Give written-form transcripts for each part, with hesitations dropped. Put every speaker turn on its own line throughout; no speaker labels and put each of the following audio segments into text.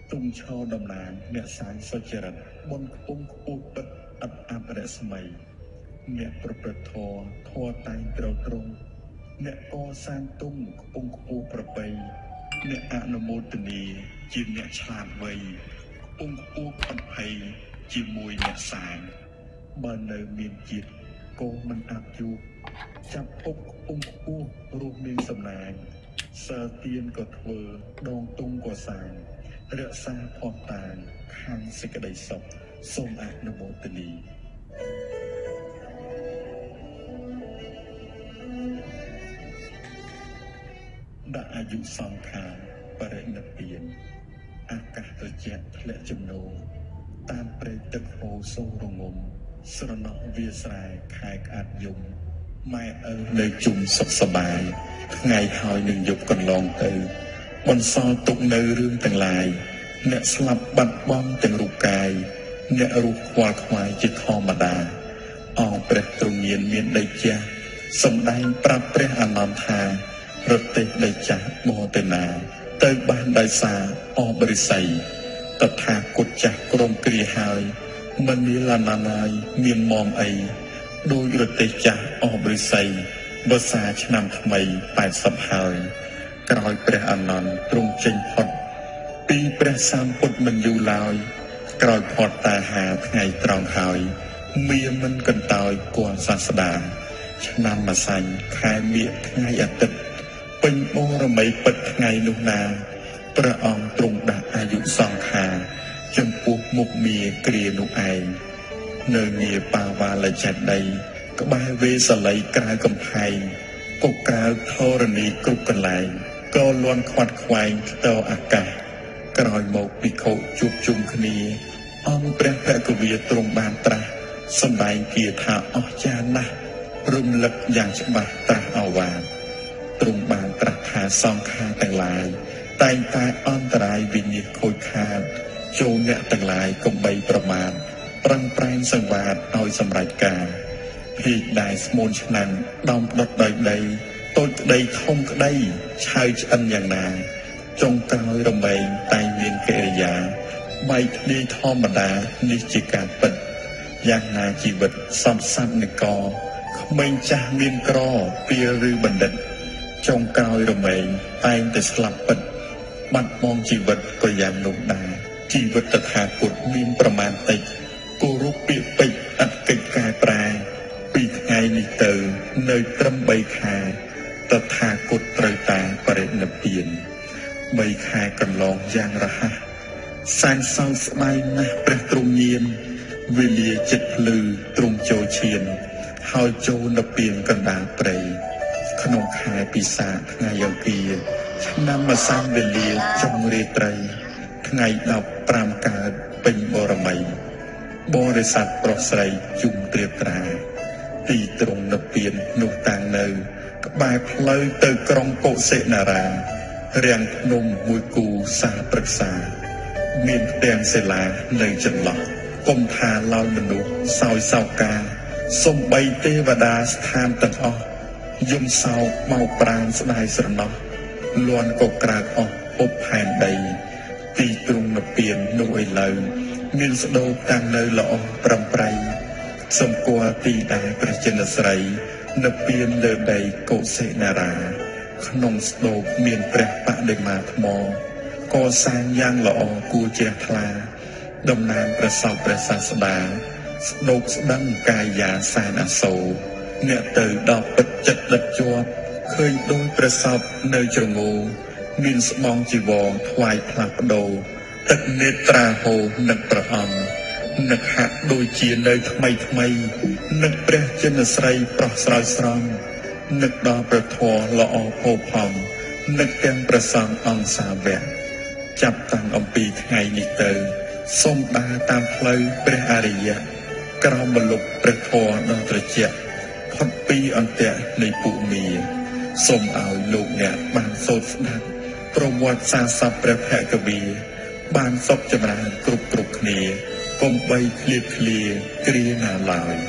ទុំឈរដំណាងអ្នកសាងសុចរិតបនខ្ពង់ខ្ពស់ពិតអត់អាប់រស្មីអ្នកប្រព្រឹត្តធម៌តែងត្រូវត្រង់អ្នកកសាងទុំខ្ពង់ខ្ពស់ប្របីអ្នកអនុមោទនីជាអ្នកឆ្លាតវៃខ្ពង់ខ្ពស់អត់ភ័យជាមួយអ្នកសាងបើនៅមានជាតិក៏មិនអាប់ជួបចាប់ពុកខ្ពង់ខ្ពស់រស់មានសំណាងសិលទានក៏ធ្វើដងទុំក៏សាងរក្សាផុសតាងខាងសេចក្តីសុខសូមអនុមោទនីដាក់អាយុសង្ខារបរិនិព្វានអាកាសត្រជាក់ធ្លាក់ចំណូលតាមព្រៃទឹកហូរសូររងំស្រណោះវាស្រែខែក្អាត់យំម៉ែឪនៅជុំសុខសប្បាយថ្ងៃហើយនឹងយប់កន្លងទៅបន្សល់ទុកនៅរឿងទាំងឡាយអ្នកស្លាប់បាត់បង់ទាំងរូបកាយអ្នករស់ខ្វល់ខ្វាយជាធម្មតាអង្គព្រះទ្រមានមានដីចាស់សម្ដែងប្រាប់ព្រះអានន្ទថារទេះដីចាស់បរទៅណាទៅបានដោយសារអបរិស័យតថាគតចាស់ក្រុមគ្រាហើយមិនមានឡានណាយមានមមអីដោយរទេះចាស់អបរិស័យវស្សាឆ្នាំថ្មី80ហើយក្រោយព្រះអានន្ទទ្រង់ចេញផុតពីព្រះសម្ពុទ្ធមិនយូរឡើយក្រោយផុតតាហាថ្ងៃត្រង់ហើយមានមិនកន្តើយគួរសាស្តាឆ្នាំម្សាញ់ខែមិញថ្ងៃអាទិត្យពេញបរមីពិតថ្ងៃនោះណាព្រះអង្គទ្រង់ដាក់អាយុសង្ខារចំពោះមុខមាគ្រានោះឯងនៅងារបាវាលចេតីក្បែរវេសល័យក្រៅកំផែងពុកក្រៅធរណីគ្រប់កន្លែងក៏លន់ខ្វាត់ខ្វែងផ្ទោអាកាសក្រោយមកភិក្ខុជួបជុំគ្នាអង្គព្រះភគវាទ្រង់បានត្រាស់សម្ដែងគាថាអស្ចារ្យណាស់រំលឹកយ៉ាងច្បាស់ត្រាស់អវាទទ្រង់បានត្រាស់ថាសង្ខារទាំងឡាយតែងតែអន្តរាយវិនិច្ឆ័យខូចខាតចូលអ្នកទាំងឡាយកុំបីប្រមាថប្រឹងប្រែងសង្វាតឲ្យសម្រេចការភេកដែលស្មូនឆ្នាំដំដុតដោយដីតូចក្តីធំក្តីឆៅឆ្អិនយ៉ាងណាចុងក្រោយរមែងតែងមានកិរិយាបែកធ្លាយធម្មតានេះជាការពិតយ៉ាងណាជីវិតសំសត្វនិកក្មេងចាស់មានក្រពីលឬបណ្ឌិតចុងក្រោយរមែងតែងតែស្លាប់ពិតបាត់បង់ជីវិតក៏យ៉ាងនោះដែរជីវិតតថាគតមានប្រមាណតិចគោរពពាក្យពេចន៍អត់កិច្ចកែប្រែពីថ្ងៃនេះទៅនៅត្រឹម3ខែតថាគតត្រូវតាបរិនិព្វាន3ខែកន្លងយ៉ាងរហ័សសានសោកស្ដាយណាស់ព្រះទ្រង់ញាណវេលាចិត្តភ្លឺទ្រង់ចូលឈានហើយចូលនិព្វានកណ្ដាលព្រៃក្នុងខែពិសាខថ្ងៃអង្គារឆ្នាំម្សាញ់វេលាចុងរាត្រីថ្ងៃ15កើតពេញបរមីបរិស័ទប្រុសស្រីជុំត្រៀបត្រាទីត្រង់និព្វាននោះតាំងនៅក្បែរផ្លូវទៅក្រុងកុសិនារារាំងភ្នំមួយគូសាប្រឹក្សាមានផ្ទាំងសិលានៅចន្លោះគុំថាឡើយមនុស្សសោយសោកាសំបីទេវតាស្ថានទាំងអស់យំសោកមកប្រាណស្ដាយស្រណោះលន់ក៏ក្រើកអស់ពុបផែនដីទីទ្រង់និព្វាននោះឥឡូវមានស្ដោកតាំងនៅល្អប្រំប្រៃសម្គាល់ទីដែលព្រះចិនស្រីនិព្វានលើដីកុសិនារាក្នុងស្ដោកមានព្រះបដិមាថ្មកសាងយ៉ាងល្អគួរជ្រះថ្លាតំណាងព្រះសោកព្រះសាស្តាស្ដោកស្ដឹងកាយាសែនអសូរអ្នកទៅដល់ពិតចិត្តដិតជាប់ឃើញដូចព្រះសពនៅជ្រងោមានស្បង់ជីវរថ្វាយផ្លាស់ប្ដូរទឹកនេត្រាហូរនឹកព្រះអង្គនឹកហាក់ដូចជានៅថ្មីថ្មីនឹកព្រះចិនស្រីប្រុសស្រោចស្រង់នឹកដល់ព្រះធម៌ល្អផូរផង់នឹកទាំងព្រះសង្ឃអង្គសាវកចាប់តាំងអំពីថ្ងៃនេះទៅសូមដើរតាមផ្លូវព្រះអរិយក្រោមម្លប់ព្រះធម៌ដ៏ត្រជាក់ផុតពីអន្ទាក់នៃពុមាសូមឲ្យលោកអ្នកបានសូត្រស្ដាប់ប្រវត្តិសាស្ត្រព្រះភគវាបានសុខចម្រើនគ្រប់គ្នាកុំបីឃ្លាតឃ្លាគ្រាណាឡើយ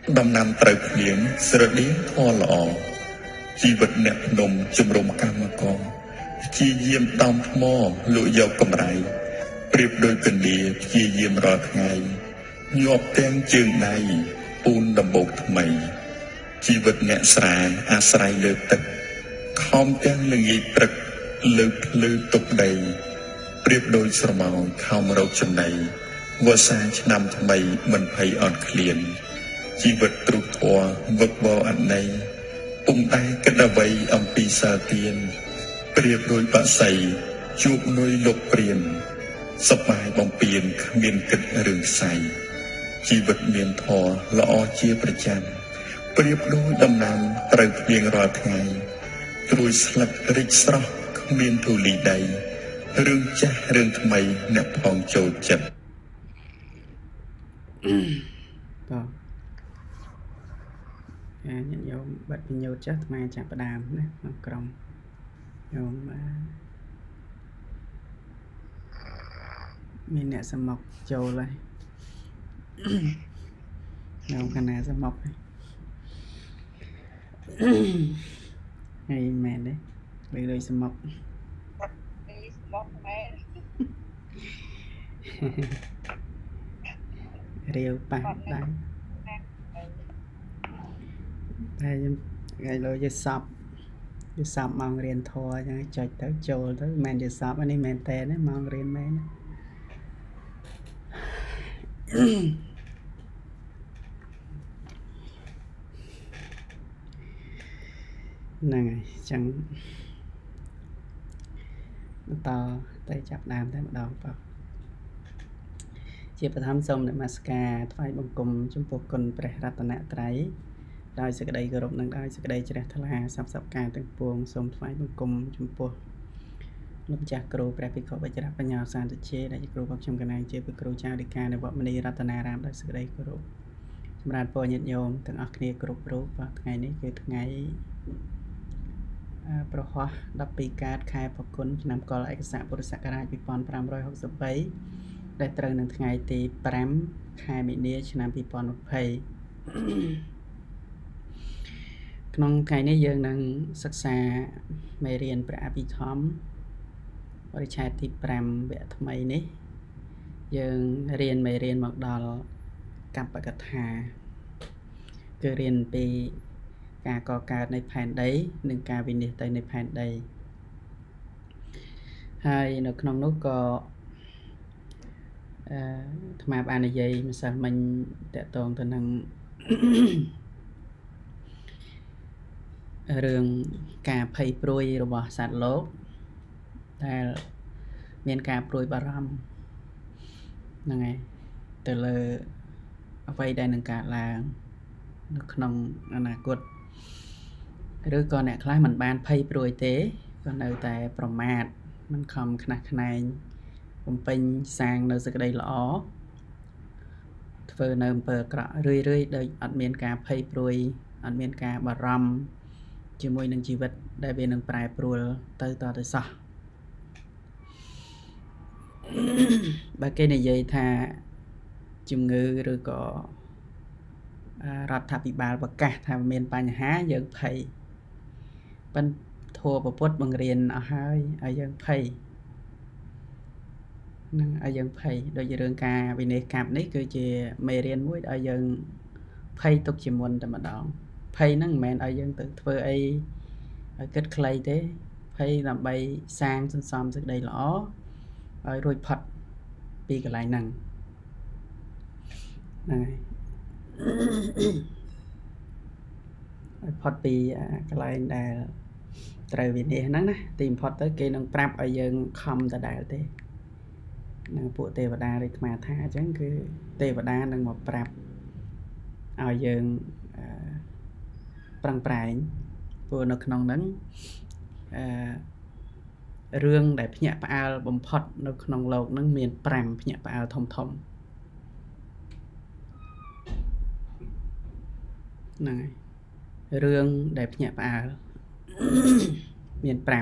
ដំណាំត្រូវភ្លៀងស្រដៀងធម៌ល្អជីវិតអ្នកភ្នំជំរុំកម្មករព្យាយាមដំថ្មលក់យកកម្រៃប្រៀបដូចកណ្ដៀព្យាយាមរាល់ថ្ងៃញាប់ទាំងជើងដៃពូនដំបូកថ្មីជីវិតអ្នកស្រែអាស្រ័យលើទឹកខំទាំងល្ងាចព្រឹកលើកភ្លឺទុកដីប្រៀបដូចស្រមោលខំរកចំណីវស្សាឆ្នាំថ្មីមិនភ័យអត់ឃ្លានជីវិតទ្រុឌធម៌វឹកវរអត់ន័យពុំតែគិតអ្វីអំពីសាទានប្រៀបដូចបក្សីជួបនុយលុកព្រានសប្បាយបំពេញគ្មានគិតរឿងខ្សែជីវិតមានធម៌ល្អជាប្រចាំប្រៀបដូចដំណាំត្រូវភ្លៀងរាល់ថ្ងៃត្រួយស្លឹករិចស្រស់គ្មានធូលីដីរឿងចាស់រឿងថ្មីអ្នកផងចូលចិត្ត
បាទញាតិញោមបិទបញ្ញោតចាស់អាត្មាចាប់ផ្ដើមណាក្នុងក្រុមញោមមានអ្នកសមុកចូលហើយញោមកណាសមុកហើយមែនទេដូចសមុកមែនរាវប៉ះដៃតែថ្ងៃលើយសពមករៀនធម៌អញ្ចឹងចុចទៅចូលទៅមិនមែនយសពនេះមែនតើមករៀនមែនហ្នឹងហើយអញ្ចឹងបន្តទៅចាប់ដើមតែម្ដងបងជាបឋមសូមនមស្ការថ្វាយបង្គំចំពោះគុណព្រះរតនត្រ័យដោយសេចក្តីគោរពនិងដោយសេចក្តីជ្រះថ្លាសពការទាំងពួងសូមថ្វាយបង្គំចំពោះលោកម្ចាស់គ្រូព្រះភិក្ខុវជ្រៈបញ្ញាសានតិជេដែលជាគ្រូរបស់ខ្ញុំកណ្ដាលជាព្រះគ្រូចៅរិកានៃវត្តមនីរតនារាមដោយសេចក្តីគោរពសម្រាប់ពរញាតិញោមទាំងអស់គ្នាគ្រប់រូបថ្ងៃនេះគឺថ្ងៃប្រហោះ12កើតខែផល្គុនឆ្នាំកុរឯកស័កពុរសករាជ2563ដែលត្រូវនឹងថ្ងៃទី5ខែមីនាឆ្នាំ2020ក្នុងថ្ងៃនេះយើងនឹងសិក្សាមេរៀនព្រះអភិធម្មបរិច្ឆេទទី5វគ្គថ្មីនេះយើងរៀនមេរៀនមកដល់កប្បកថាគឺរៀនពីការកកើតនៃផែនដីនិងការវិនិច្ឆ័យទៅនៃផែនដីហើយនៅក្នុងនោះក៏អាត្មាបាននិយាយម្សិលមិញតកតងទៅនឹងរឿងការភ័យព្រួយរបស់សត្វលោកដែលមានការព្រួយបារម្ភហ្នឹងហើយទៅលើអ្វីដែលនឹងកើតឡើងនៅក្នុងអនាគតឬក៏អ្នកខ្លះមិនបានភ័យព្រួយទេក៏នៅតែប្រមាថមិនខំខ្នះខ្នែងបំពេញសាងនៅសេចក្តីល្អធ្វើនៅអំពើអាក្រក់រឿយដូចអត់មានការភ័យព្រួយអត់មានការបារម្ភជាមួយនឹងជីវិតដែលវានឹងប្រែប្រួលទៅតទៅសោះបើគេនិយាយថាជំងឺឬក៏រដ្ឋាភិបាលប្រកាសថាមានបញ្ហាយើងភ័យប៉ុន្តែធម៌ពុទ្ធបង្រៀនអស់ហើយឲ្យយើងភ័យនឹងឲ្យយើងភ័យដូចរឿងការវិនិច្ឆ័យកម្មនេះគឺជាមេរៀនមួយឲ្យយើងភ័យទុកជាមុនតែម្ដងភ័យហ្នឹងមិនមែនឲ្យយើងទៅធ្វើអីឲ្យគិតខ្លីទេភ័យដើម្បីសាងសន្សំសេចក្តីល្អឲ្យរួចផុតពីកន្លែងហ្នឹងហ្នឹងហើយផុតពីកន្លែងដែលត្រូវវិនិច្ឆ័យហ្នឹងណាទីបំផុតទៅគេនឹងប្រាប់ឲ្យយើងខំដដែលទេនឹងពួកទេវតារាជអាត្មាថាអញ្ចឹងគឺទេវតានឹងមកប្រាប់ឲ្យយើងប្រឹងប្រែងព្រោះនៅក្នុងហ្នឹងរឿងដែលភ្ញាក់ផ្អើលបំផុតនៅក្នុងโลกហ្នឹងមាន5ភ្ញាក់ផ្អើលធំហ្នឹងហើយរឿងដែលភ្ញាក់ផ្អើលមាន5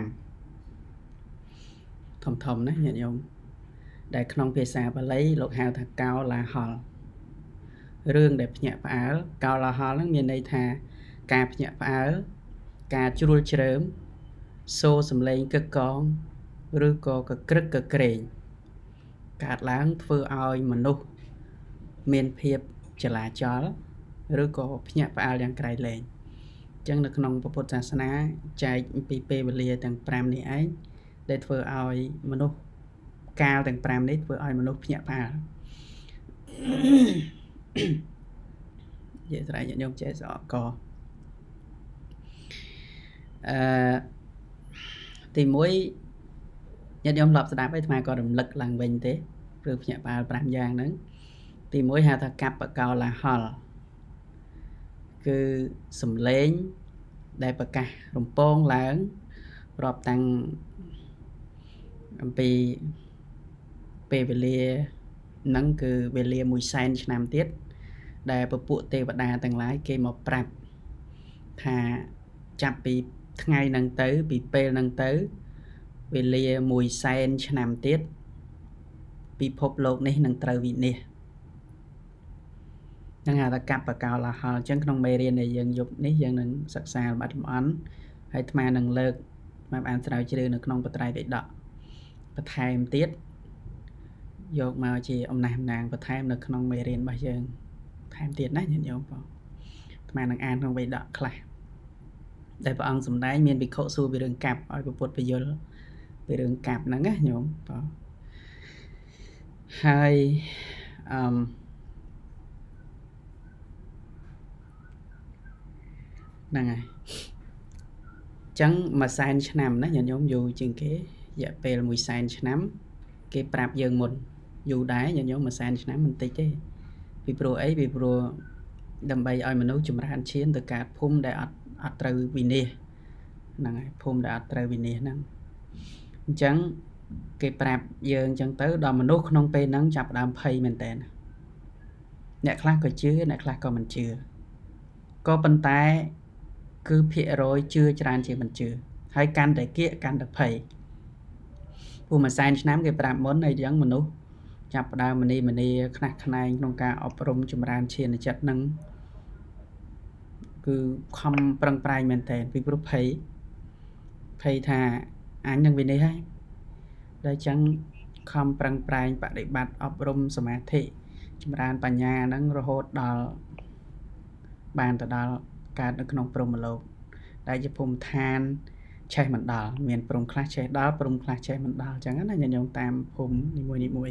ធំណាញាតិញោមដែលក្នុងភាសាបាលីលោកហៅថាកោឡាហលរឿងដែលភ្ញាក់ផ្អើលកោឡាហលហ្នឹងមានន័យថាការភ្ញាក់ផ្អើលការជ្រួលជ្រើមសូរសំឡេងកឹកកងឬក៏កក្រឹកកក្រែងកើតឡើងធ្វើឲ្យមនុស្សមានភាពចលាចលឬក៏ភ្ញាក់ផ្អើលយ៉ាងក្រៃលែងអញ្ចឹងនៅក្នុងពុទ្ធសាសនាចែកអំពីពេលវេលាទាំង5នេះឯងដែលធ្វើឲ្យមនុស្សកាលទាំង5នេះធ្វើឲ្យមនុស្សភ្ញាក់ផ្អើលនិយាយស្រាយញាតិញោមចេះសអកទី1ញាតិញោមឡប់ស្ដាប់ឲ្យអាត្មាក៏រំលឹកឡើងវិញទេរឿងភ្ញាក់ផ្អើល5យ៉ាងហ្នឹងទី1ហៅថាកប្បកោឡាហលគឺសំឡេងដែលប្រកាសរំពងឡើងរាប់តាំងអំពីពេលវេលាហ្នឹងគឺវេលា100,000 ឆ្នាំទៀតដែលពពួកទេវតាទាំងឡាយគេមកប្រាប់ថាចាប់ពីថ្ងៃហ្នឹងទៅពីពេលហ្នឹងទៅវេលា100,000 ឆ្នាំទៀតពិភពលោកនេះនឹងត្រូវវិនាសហ្នឹងហៅថាកប្បកោឡាហលអញ្ចឹងក្នុងមេរៀនដែលយើងយប់នេះយើងនឹងសិក្សាលម្អិតលម្អន់ហើយអាត្មានឹងលើកមកបានស្រាវជ្រាវនៅក្នុងបត្រៃបិដកបន្ថែមទៀតយកមកជាអំណះអំណាងបន្ថែមនៅក្នុងមេរៀនរបស់យើងបន្ថែមទៀតណាញាតិញោមបងអាត្មានឹងអានក្នុងបិដកខ្លះដែលព្រះអង្គសម្ដែងមានភិក្ខុសួរពីរឿងកាប់ឲ្យពុទ្ធពយល់ពីរឿងកាប់ហ្នឹងណាញោមបងហើយហ្នឹងហើយចឹង100,000 ឆ្នាំណាញាតិញោមយូរជាងគេរយៈពេល100,000 ឆ្នាំគេប្រាប់យើងមុនយូរដែរញាតិញោម100,000 ឆ្នាំមិនតិចទេពីព្រោះអីពីព្រោះដើម្បីឲ្យមនុស្សចម្រើនឈានទៅកើតភូមិដែលអត់ត្រូវវិនាសហ្នឹងហើយភូមិដែលអត់ត្រូវវិនាសហ្នឹងអញ្ចឹងគេប្រាប់យើងអញ្ចឹងទៅដល់មនុស្សក្នុងពេលហ្នឹងចាប់ផ្ដើមភ័យមែនតើអ្នកខ្លះក៏ជឿអ្នកខ្លះក៏មិនជឿក៏ប៉ុន្តែគឺភាគរយជឿច្រើនជាងមិនជឿហើយកាន់តែគៀកកាន់តែភ័យពួក100,000 ឆ្នាំគេប្រាប់មុនហើយអញ្ចឹងមនុស្សចាប់ផ្ដើមមនីខ្នះខ្នែងក្នុងការអប់រំចម្រើនឈានចិត្តហ្នឹងគឺខំប្រឹងប្រែងមែនតើពីព្រោះភ័យថាអញនឹងវិនិច្ឆ័យហើយដល់អញ្ចឹងខំប្រឹងប្រែងបដិបត្តិអប់រំសមាធិចម្រើនបញ្ញាហ្នឹងរហូតដល់បានទៅដល់កើតនៅក្នុងព្រហ្មលោកដែលជាភូមិឋានឆេះមិនដល់មានព្រំខ្លះឆេះដល់ព្រំខ្លះឆេះមិនដល់អញ្ចឹងណាញាតិញោមតាមភូមិនីមួយ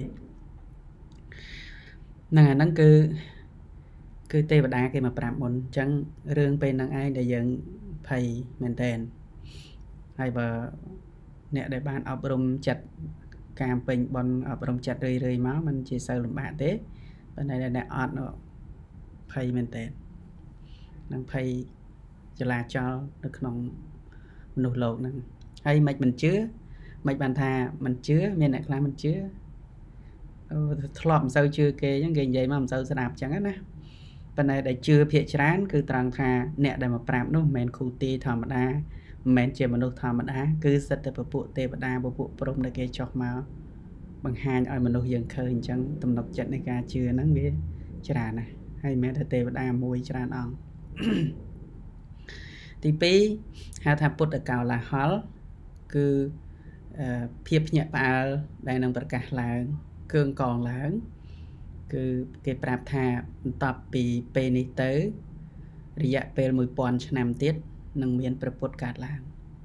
ហ្នឹងអាហ្នឹងគឺទេវតាគេមកប្រាប់មុនអញ្ចឹងរឿងពេលហ្នឹងឯងដែលយើងភ័យមែនតើហើយបើអ្នកដែលបានអប់រំចិត្តការពេញបនអប់រំចិត្តរឿយមកมันជាសូវលំបាកទេប៉ុន្តែអ្នកអត់ភ័យមែនតើនឹងភ័យចលាចលនៅក្នុងមនុស្សលោកហ្នឹងហើយមិនជឿមិនបានថាមិនជឿមានអ្នកខ្លះមិនជឿធ្លាប់មិនសូវជឿគេអញ្ចឹងគេនិយាយមកមិនសូវស្ដាប់អញ្ចឹងណាប៉ុន្តែដែលជឿភាគច្រើនគឺត្រង់ថាអ្នកដែលមកប្រាប់នោះមិនមែនគ្រូទីធម្មតាមិនមែនជាមនុស្សធម្មតាគឺសិតតែពពួកទេវតាពពួកព្រហ្មដែលគេចុះមកបង្ហាញឲ្យមនុស្សយើងឃើញអញ្ចឹងទំនុកចិត្តនៃការជឿហ្នឹងវាច្រើនណាស់ហើយមិនមែនតែទេវតាមួយច្រើនអង្គទី2ហៅថាពុទ្ធកោឡាហលគឺភាពភ្ញាក់ផ្អើលដែលនឹងប្រកាសឡើងគ្រឿងកងឡើងគឺគេប្រាប់ថាបន្ទាប់ពីពេលនេះទៅរយៈពេល 1000 ឆ្នាំទៀតនឹងមានព្រះពុទ្ធកើតឡើង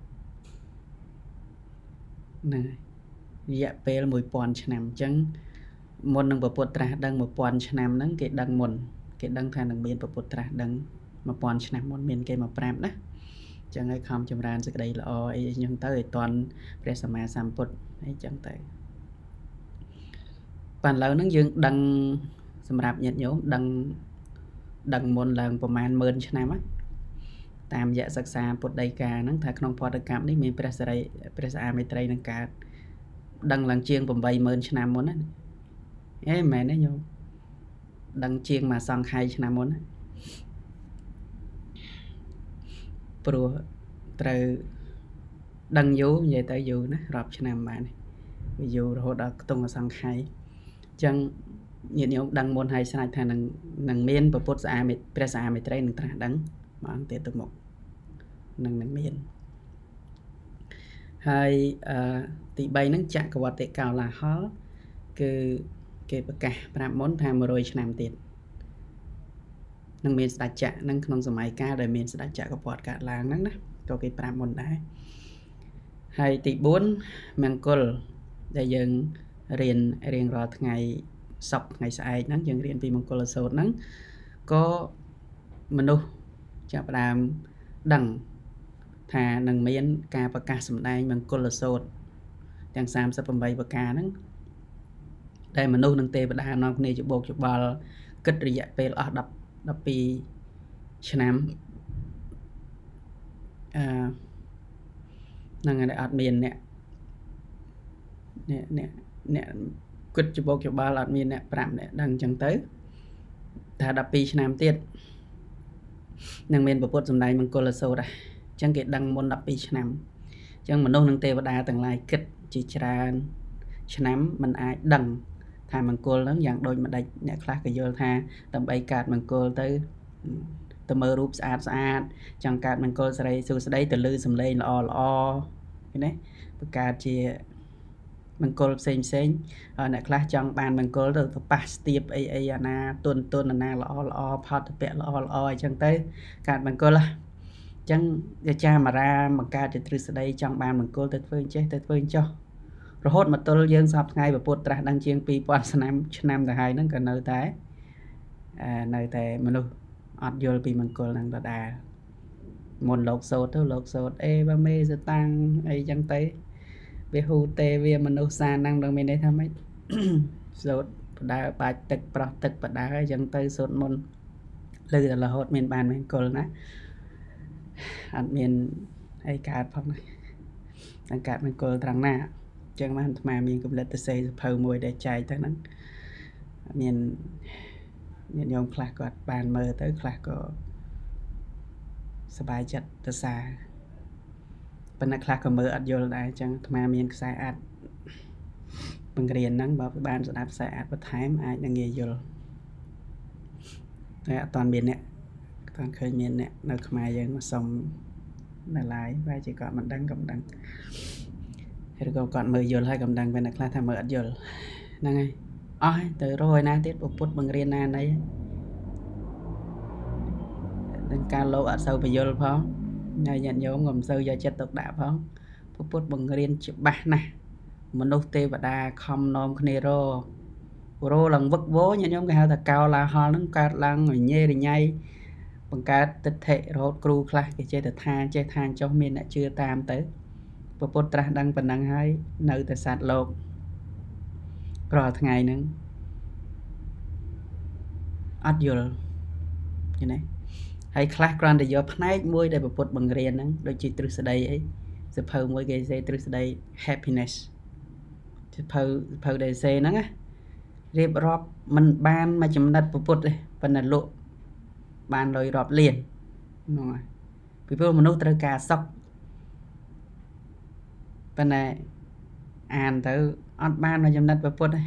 ណារយៈពេល 1000 ឆ្នាំអញ្ចឹងមុននឹងព្រះពុទ្ធត្រាស់ដឹង 1000 ឆ្នាំហ្នឹងគេដឹងមុនគេដឹងថានឹងមានព្រះពុទ្ធត្រាស់ដឹង 1000 ឆ្នាំមុនមានគេមកប្រាប់ណាអញ្ចឹងឲ្យខំចម្រើនសេចក្តីល្អអីអញ្ចឹងទៅឲ្យតន់ព្រះសម្មាសម្ពុទ្ធអីអញ្ចឹងទៅប៉ុន្តែឥឡូវហ្នឹងយើងដឹងសម្រាប់ញាតិញោមដឹងមុនឡើងប្រហែល 10000 ឆ្នាំហ្នឹងតាមរយៈសិក្សាពុទ្ធដីកាហ្នឹងថាក្នុងផតកម្មនេះមានព្រះសាមេត្រីនឹងកើតដឹងឡើងជាង 80000 ឆ្នាំមុនណាអេមែនទេញោមដឹងជាងមួយសង្ខ័យឆ្នាំមុនណាព្រោះត្រូវដឹងយូរនិយាយទៅយូរណារាប់ឆ្នាំបានវាយូររហូតដល់ខ្ទង់អសង្ខ័យអញ្ចឹងញាតិញោមដឹងមុនហើយស្រាច់ថានឹងមានព្រះពុទ្ធសាមេព្រះសាមេត្រីនឹងត្រាស់ដឹងមកអង្គទៀតទៅមុខនឹងមានហើយទី3ហ្នឹងចក្រវត្តិកោឡាហលគឺគេប្រកាសប្រាប់មុនថា100ឆ្នាំទៀតនឹងមានស្ដេចចក្រនឹងក្នុងសម័យកាលដែលមានស្ដេចចក្រពតកើតឡើងហ្នឹងណាក៏គេប្រាប់មុនដែរហើយទី4មង្គលដែលយើងរៀនរៀងរាល់ថ្ងៃសប្តាហ៍ថ្ងៃស្អែកហ្នឹងយើងរៀនពីមង្គលសូត្រហ្នឹងក៏មនុស្សចាប់ផ្ដើមដឹងថានឹងមានការប្រកាសសម្ដែងមង្គលសូត្រទាំង38ប្រការហ្នឹងដែលមនុស្សនិងទេវតានាំគ្នាច្បោកច្បល់គិតរយៈពេលអស់12ឆ្នាំហ្នឹងហើយអត់មានអ្នកគិតច្បោកច្បល់អត់មានអ្នកប្រាប់អ្នកដឹងអញ្ចឹងទៅថា12ឆ្នាំទៀតនឹងមានពុទ្ធសម្ដែងមង្គលសូត្រដែរអញ្ចឹងគេដឹងមុន12ឆ្នាំអញ្ចឹងមនុស្សនិងទេវតាទាំងឡាយគិតជាច្រើនឆ្នាំមិនអាចដឹងថាមង្គលហ្នឹងយ៉ាងដូចម្ដេចអ្នកខ្លះក៏យល់ថាដើម្បីកើតមង្គលទៅមើលរូបស្អាតចង់កើតមង្គលសិរីសួស្ដីទៅលឺសំឡេងល្អឃើញទេបង្កើតជាមង្គលផ្សេងអ្នកខ្លះចង់បានមង្គលទៅប៉ះស្ទាបអីអាណាទុនអាណាល្អផតពៈល្អអញ្ចឹងទៅកើតមង្គលអញ្ចឹងអាចារ្យមារាបង្កើតជាទ្រឹស្ដីចង់បានមង្គលទៅធ្វើអញ្ចេះទៅធ្វើអញ្ចោះរហូតមកទល់យើងសពថ្ងៃពុទ្ធត្រាស់ដឹងជាង2000ឆ្នាំទៅហើយហ្នឹងក៏នៅតែមនុស្សអត់យល់ពីមង្គលហ្នឹងដដែលមុនលោកសូត្រអេបាមេសតាំងអីចឹងទៅវាហ៊ូទេវាមនុស្សសាហ្នឹងដឹងមានន័យថាម៉េចសូត្របដើបាច់ទឹកប្រោះទឹកបដើអញ្ចឹងទៅសូត្រមុនលើតែរហូតមានបានមង្គលណាអត់មានអីកើតផងណានឹងកើតមង្គលត្រង់ណាអញ្ចឹងបានអាត្មាមានកម្រិតទៅសេសភៅមួយដែលចែកទៅហ្នឹងមានញាតិញោមខ្លះគាត់បានមើលទៅខ្លះក៏សប្បាយចិត្តទៅសារប៉ុន្តែខ្លះក៏មើលអត់យល់ដែរអញ្ចឹងអាត្មាមានខ្សែអាចបង្រៀនហ្នឹងបើបានស្ដាប់ខ្សែអាចបន្ថែមអាចនឹងងាយយល់តែអត់តាន់មានអ្នកតាន់ឃើញមានអ្នកនៅខ្មែរយើងមកសុំនៅឡាយបែរជាគាត់មិនដឹងក៏មិនដឹងឬក៏គាត់មើលយល់ហើយក៏មិនដឹងពេលណាខ្លះថាមើលអត់យល់ហ្នឹងហើយអស់ហើយទៅរកឯណាទៀតពុទ្ធបង្រៀនណាណីនឹងការលោកអត់សូវបញ្យល់ផងហើយញាតិញោមក៏មិនសូវយកចិត្តទុកដាក់ផងពុទ្ធបង្រៀនច្បាស់ណាស់មនុស្សទេវតាខំនាំគ្នារឡើងវឹកវរញាតិញោមគេហៅថាកោឡាហលហ្នឹងកើតឡើងរញ៉េរញ៉ៃបង្កើតទិដ្ឋិរហូតគ្រូខ្លះគេចេះតែថាចុះមានអ្នកជឿតាមទៅពុទ្ធត្រាស់ដឹងប៉ុណ្ណឹងហើយនៅតែសត្វលោករាល់ថ្ងៃហ្នឹងអត់យល់ឃើញទេហើយខ្លះគ្រាន់តែយកផ្នែកមួយដែលពុទ្ធបង្រៀនហ្នឹងដូចជាទ្រឹស្ដីអីសភៅមួយគេសេទ្រឹស្ដី happiness សភៅដែលសេហ្នឹងណារៀបរាប់មិនបានមួយចំណិតពុទ្ធទេប៉ុន្តែលក់បានលុយរាប់លានហ្នឹងហើយពីព្រោះមនុស្សត្រូវការសុខប៉ុន្តែអានទៅអត់បានមួយចំណិតពុទ្ធទេ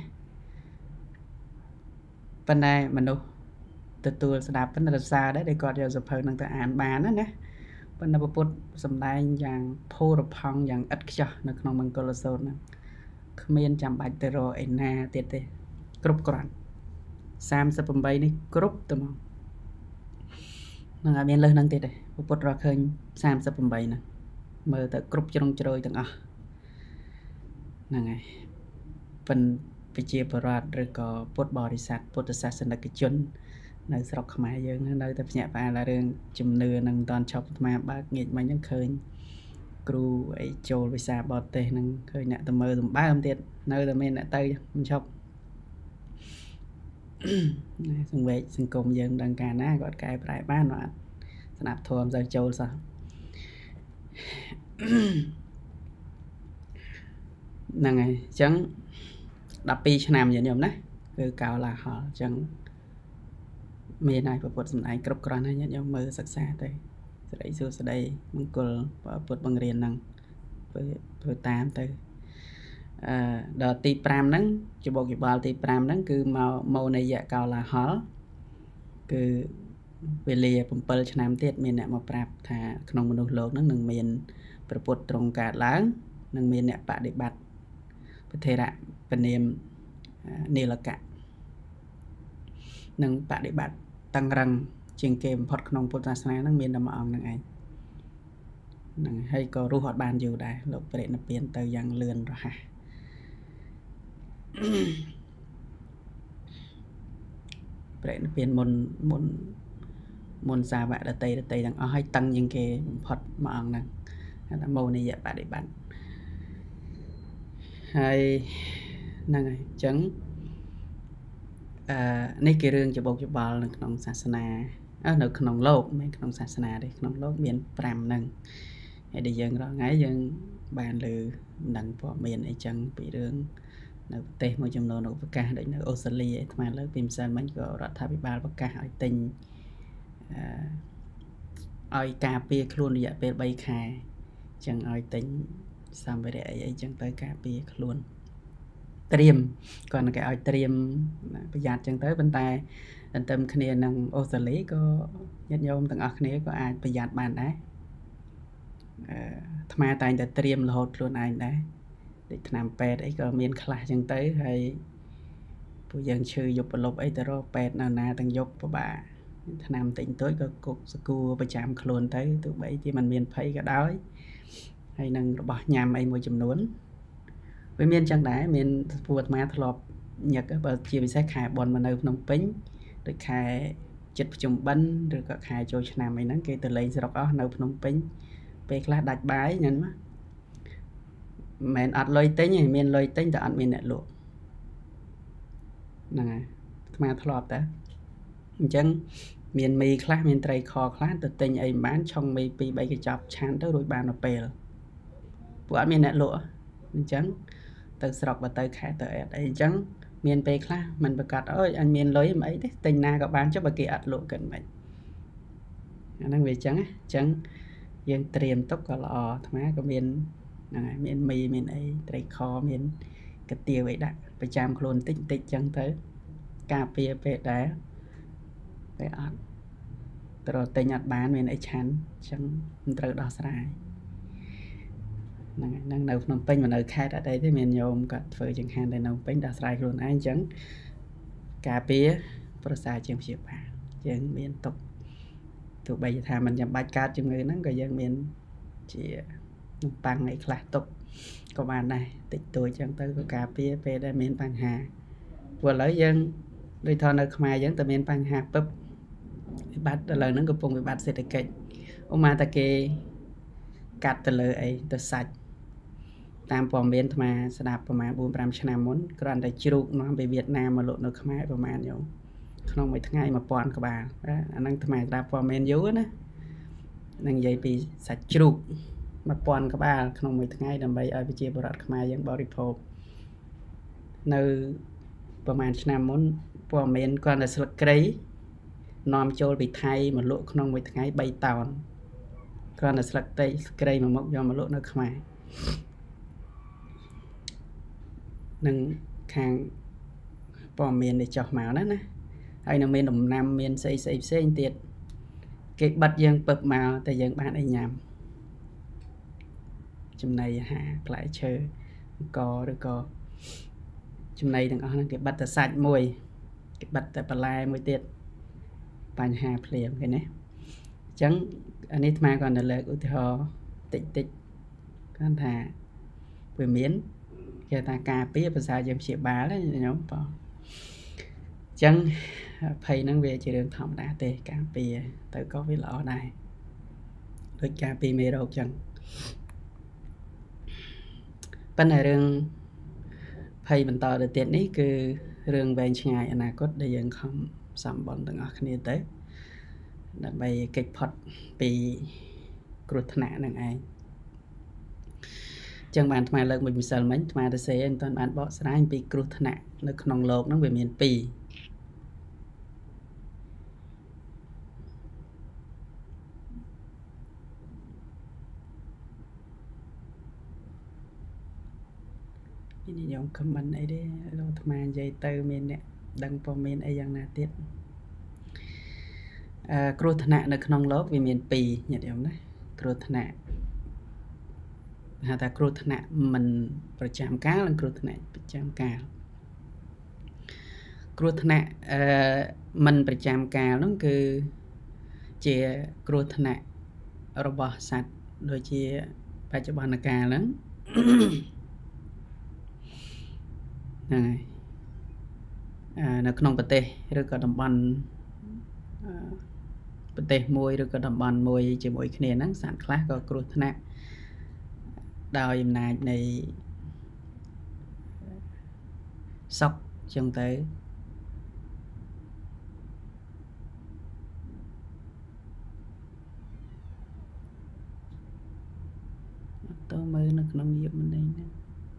ប៉ុន្តែមនុស្សទទួលស្ដាប់ប៉ុន្តែរសារដែរដែលគាត់យកសភៅហ្នឹងទៅអានបានណាប៉ុន្តែពុទ្ធសម្ដែងយ៉ាងភោរផង់យ៉ាងឥតខ្ចោះនៅក្នុងមង្គលសូត្រហ្នឹងគ្មានចាំបាច់ទៅរកឯណាទៀតទេគ្រប់គ្រាន់38នេះគ្រប់ទៅមកនឹងអត់មានលើសហ្នឹងទៀតទេពុទ្ធរកឃើញ38ហ្នឹងមើលទៅគ្រប់ជ្រុងជ្រោយទាំងអស់ហ្នឹងហើយពិនវិជាបរិបទឬក៏ពុទ្ធបរិស័ទពុទ្ធសាសនិកជននៅស្រុកខ្មែរយើងនៅតែភ្ញាក់ផ្អើលរឿងជំនឿនឹងមិនតាន់ឈប់អាត្មាបើកងាកមិញហ្នឹងឃើញគ្រូអីចូលវិសាបរទេសហ្នឹងឃើញអ្នកទៅមើលសម្បើមទៀតនៅតែមានអ្នកទៅមិនឈប់សង្វេគសង្គមយើងដឹងកាលណាគាត់កែប្រែបានអត់ស្ដាប់ធម៌មិនសូវចូលសោះហ្នឹងហើយអញ្ចឹង12ឆ្នាំញាតិញោមណាគឺកោឡាហលអញ្ចឹងមានហើយពុទ្ធសម្ដែងគ្រប់គ្រាន់ហើយញាតិញោមមើលសិក្សាទៅសេរីសួស្ដីមង្គលពុទ្ធបង្រៀនហ្នឹងធ្វើតាមទៅដល់ទី5ហ្នឹងច្បោកច្បល់ទី5ហ្នឹងគឺមកម៉ូនយៈកោឡាហលគឺវេលា7ឆ្នាំទៀតមានអ្នកមកប្រាប់ថាក្នុងមនុស្សលោកហ្នឹងនឹងមានព្រះពុទ្ធទ្រង់កើតឡើងនឹងមានអ្នកបដិបត្តិប្រធេរៈពនាមនីលកៈនឹងបដិបត្តិតឹងរឹងជាងគេបំផុតក្នុងពុទ្ធសាសនាហ្នឹងមានតែមួយអង្គហ្នឹងឯងហ្នឹងហើយក៏រស់អត់បានយូរដែរលោកបរិនិព្វានទៅយ៉ាងលឿនរហ័សបរិនិព្វានមុនសាវកដតីទាំងអស់ហើយតឹងជាងគេបំផុតមួយអង្គហ្នឹងថាមោនិយបដិបត្តិហើយហ្នឹងហើយអញ្ចឹងនេះគឺរឿងច្បោកច្បល់នៅក្នុងសាសនានៅក្នុងលោកមិនក្នុងសាសនាទេក្នុងលោកមាន5ហ្នឹងហើយដែលយើងរាល់ថ្ងៃយើងបានលើដឹងព័ត៌មានអីចឹងពីរឿងនៅប្រទេសមួយចំនួនប្រកាសដូចនៅអូស្ត្រាលីអាត្មាលើកពីម្សិលមិញក៏រដ្ឋាភិបាលប្រកាសឲ្យទិញឲ្យការពារខ្លួនរយៈពេល3ខែចឹងឲ្យទិញសម្ភារៈអីចឹងទៅការពារខ្លួនត្រៀមគាត់គេឲ្យត្រៀមប្រយ័ត្នចឹងទៅប៉ុន្តែទន្ទឹមគ្នានឹងអូស្ត្រាលីក៏ញាតិញោមទាំងអស់គ្នាក៏អាចប្រយ័ត្នបានដែរអាត្មាតែងតែត្រៀមរហូតខ្លួនឯងដែរដូចថ្នាំពេទ្យអីក៏មានខ្លះចឹងទៅហើយពួកយើងឈឺយប់ប្រឡប់អីទៅរកពេទ្យនៅណាទាំងយប់ពិបាកថ្នាំតិចតួចក៏គុកសគួរប្រចាំខ្លួនទៅទោះបីជាมันមានភ័យក៏ដោយហើយនឹងរបស់ញ៉ាំអីមួយចំនួនវាមានចឹងដែរមានពួកអាត្មាធ្លាប់ញឹកបើជាពិសេសខែបុណ្យមកនៅភ្នំពេញដូចខែចិត្តប្រជុំបិណ្ឌឬក៏ខែចូលឆ្នាំអីហ្នឹងគេទៅលេងស្រុកអស់នៅភ្នំពេញពេលខ្លះដាច់បាយញ៉ាំមិនមែនអត់លុយទិញទេមានលុយទិញតែអត់មានអ្នកលក់ហ្នឹងហើយអាត្មាធ្លាប់តែអញ្ចឹងមានមីខ្លះមានត្រីខខ្លះទៅទិញអីមិនបានឆុងមី2 3កញ្ចប់ឆានទៅរួចបានទៅពេលពួកអត់មានអ្នកលក់អញ្ចឹងទៅស្រុកបើទៅខេត្តទៅអត់អីអញ្ចឹងមានពេលខ្លះมันប្រកាសអើយអញមានលុយមិនអីទេទិញណាក៏បានចុះបើគេអត់លក់គិនមិនអាហ្នឹងវាអញ្ចឹងយើងត្រៀមទុកក៏ល្អអាត្មាក៏មានហ្នឹងហើយមានមីមានអីត្រីខមានកាទៀវអីដាក់ប្រចាំខ្លួនតិចអញ្ចឹងទៅការពារពេលដែរពេលអត់ទៅទិញអត់បានមានអីឆាន់អញ្ចឹងមិនត្រូវដោះស្រាយហ្នឹងនៅភ្នំពេញមកនៅខេត្តអត់អីទេមានញោមគាត់ធ្វើចង្ហាន់នៅភ្នំពេញដោះស្រាយខ្លួនឯងអញ្ចឹងការពារប្រសើរជាងព្យាបាលយើងមានទុកទោះបីថាมันចាំបាច់កើតជំងឺហ្នឹងក៏យើងមានជានំប៉័ងអីខ្លះទុកក៏បានដែរតិចតួចអញ្ចឹងទៅក៏ការពារពេលដែលមានបញ្ហាព្រោះឥឡូវយើងដូចថានៅខ្មែរយើងតែមានបញ្ហាពឹបវិបត្តិឥឡូវហ្នឹងកំពុងវិបត្តិសេដ្ឋកិច្ចឧមាតែគេកាត់ទៅលើអីទៅសាច់តាមព័ត៌មានអាត្មាស្ដាប់ប្រហែល 4-5 ឆ្នាំមុនគ្រាន់តែជ្រូកនាំពីវៀតណាមមកលក់នៅខ្មែរប្រហែលយោក្នុងមួយថ្ងៃ 1000 ក្បាលអាហ្នឹងអាត្មាស្ដាប់ព័ត៌មានយូរណានឹងនិយាយពីសាច់ជ្រូក 1000 ក្បាលក្នុងមួយថ្ងៃដើម្បីឲ្យប្រជាពលរដ្ឋខ្មែរយើងបរិភោគនៅប្រហែលឆ្នាំមុនព័ត៌មានគ្រាន់តែស្លឹកគ្រៃនាំចូលពីថៃមកលក់ក្នុងមួយថ្ងៃ 3 តោនគ្រាន់តែស្លឹកគ្រៃមួយមុខយកមកលក់នៅខ្មែរនឹងខាងព័ត៌មានដែលចុះមកណាហើយនឹងមានដំណាំមានស្អីផ្សេងទៀតគេបិទយើងពឹបមកតែយើងបានអីញ៉ាំចំណីអាហារផ្លែឈើអង្គឬក៏ចំណីទាំងអស់ហ្នឹងគេបិទតែសាច់មួយគេបិទតែបន្លែមួយទៀតបញ្ហាភ្លាមឃើញទេអញ្ចឹងអានេះអាត្មាគាត់ទៅលើកឧទាហរណ៍តិចគាត់ថាវាមានគេថាការពារភាសាយើងព្យាបាលណាញោមបងអញ្ចឹងភ័យហ្នឹងវាជារឿងធម្មតាទេការពារទៅក៏វាល្អដែរដូចការពារមេរោគអញ្ចឹងប៉ុន្តែរឿងភ័យបន្តទៅទៀតនេះគឺរឿងវែងឆ្ងាយអនាគតដែលយើងខំសម្បត្តិទាំងអស់គ្នាទៅដើម្បីគេចផុតពីគ្រោះថ្នាក់នឹងឯងចឹងបានអាត្មាលើកមួយម្សិលមិញអាត្មាទៅសេមិនទាន់បានបកស្រាយពីគ្រោះថ្នាក់នៅក្នុងលោកហ្នឹងវាមាន2 Ini yang comment ấy đấy, rồi tham gia dây tơ miền nè, đăng po miền ấy yang na tiết. Cửu thận nè trong lốc vì miền pì nhận được đấy, cửu thận hả ta cửu thận mìnhประจำการlà cửu thậnประจำการគ្រោះថ្នាក់មិនប្រចាំការនោះគឺជាគ្រោះថ្នាក់របស់សត្វដូចជាបច្ចុប្បន្នកាលហ្នឹងហ្នឹងហើយនៅក្នុងប្រទេសឬក៏តំបន់ប្រទេសមួយឬក៏តំបន់មួយជាមួយគ្នាហ្នឹងសត្វខ្លះក៏គ្រោះថ្នាក់ដោយអំណាចនៃសក់ចឹងទៅតើមើលនៅក្នុងយាបមិននេះណា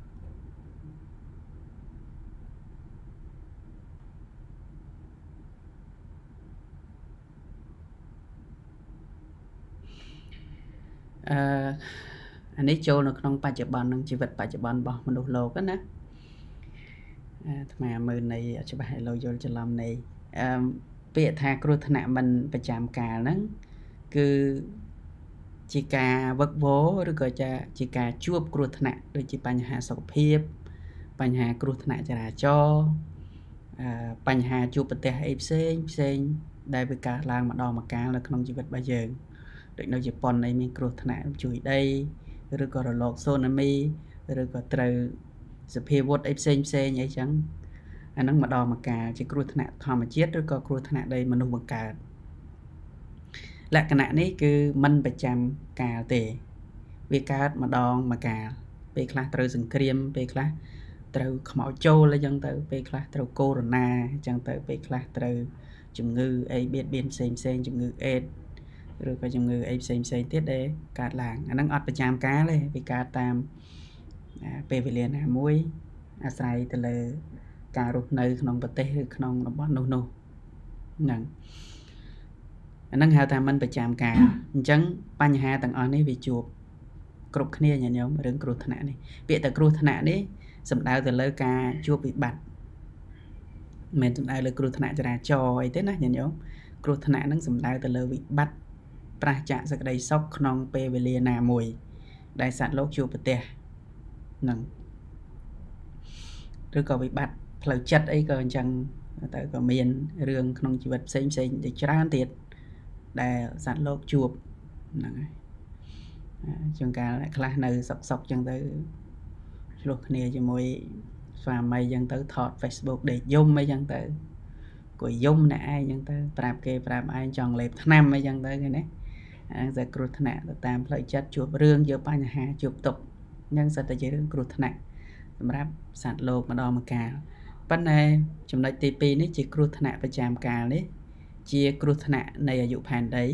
អានេះចូលនៅក្នុងបច្ចុប្បន្ននឹងជីវិតបច្ចុប្បន្នរបស់មនុស្សលោកណាអាថ្មមើលនៃច្បាស់ឲ្យលោកយល់ច្រឡំនៃពាក្យថាគ្រោះថ្នាក់មិនប្រចាំកាលហ្នឹងគឺជាការវឹកវរឬក៏ជាការជួបគ្រោះថ្នាក់ដូចជាបញ្ហាសុខភាពបញ្ហាគ្រោះថ្នាក់ចរាចរណ៍បញ្ហាជួបប្រទះអីផ្សេងដែលវាកើតឡើងម្ដងម្កាលនៅក្នុងជីវិតរបស់យើងដូចនៅជប៉ុនអីមានគ្រោះថ្នាក់ជួយដីឬក៏រលកសូណាមីឬក៏ត្រូវសភាវុធអីផ្សេងអីចឹងអាហ្នឹងម្ដងម្កាលជាគ្រោះថ្នាក់ធម្មជាតិឬក៏គ្រោះថ្នាក់ដែលមនុស្សបង្កើតលក្ខណៈនេះគឺមិនប្រចាំកាលទេវាកើតម្ដងម្កាលពេលខ្លះត្រូវសង្គ្រាមពេលខ្លះត្រូវខ្មោចចូលអីចឹងទៅពេលខ្លះត្រូវកូវីដ -19 អញ្ចឹងទៅពេលខ្លះត្រូវជំងឺអីបៀតបៀនផ្សេងជំងឺអេដឬក៏ជំងឺអីផ្សេងទៀតដែលកើតឡើងអាហ្នឹងអត់ប្រចាំកាលទេវាកើតតាមពេលវេលាណាមួយអាស្រ័យទៅលើការរស់នៅក្នុងប្រទេសឬក្នុងតំបន់នោះហ្នឹងអាហ្នឹងហៅថាមិនប្រចាំកាលអញ្ចឹងបញ្ហាទាំងអស់នេះវាជួបគ្រប់គ្នាញាតិញោមរឿងគ្រោះថ្នាក់នេះពាក្យតែគ្រោះថ្នាក់នេះសំដៅទៅលើការជួបវិបត្តិមិនមែនសំដៅលើគ្រោះថ្នាក់ចរាចរណ៍អីទេណាញាតិញោមគ្រោះថ្នាក់ហ្នឹងសំដៅទៅលើវិបត្តិប្រះចាកសេចក្តីសុខក្នុងពេលវេលាណាមួយដែលសត្វលោកជួបប្រទះហ្នឹងឬក៏វិបត្តិផ្លូវចិត្តអីក៏អញ្ចឹងទៅក៏មានរឿងក្នុងជីវិតផ្សេងជាច្រើនទៀតដែលសត្វលោកជួបហ្នឹងហើយជាងកាលខ្លះនៅសុកចឹងទៅឆ្លោះគ្នាជាមួយស្វាមីចឹងទៅថត Facebook ដេកយំអីចឹងទៅគួយយំអ្នកឯងចឹងទៅប្រាប់ឯងចង់លេបថ្នាំអីចឹងទៅឃើញទេអាហ្នឹងតែគ្រោះថ្នាក់ទៅតាមផ្លូវចិត្តជួបរឿងយកបញ្ហាជួបទុក្ខអញ្ចឹងសិតតែជារឿងគ្រោះថ្នាក់សម្រាប់សត្វលោកម្ដងម្កាលប៉ុន្តែចំណុចទី2នេះជាគ្រោះថ្នាក់ប្រចាំកាលនេះជាគ្រោះថ្នាក់នៃអាយុផែនដី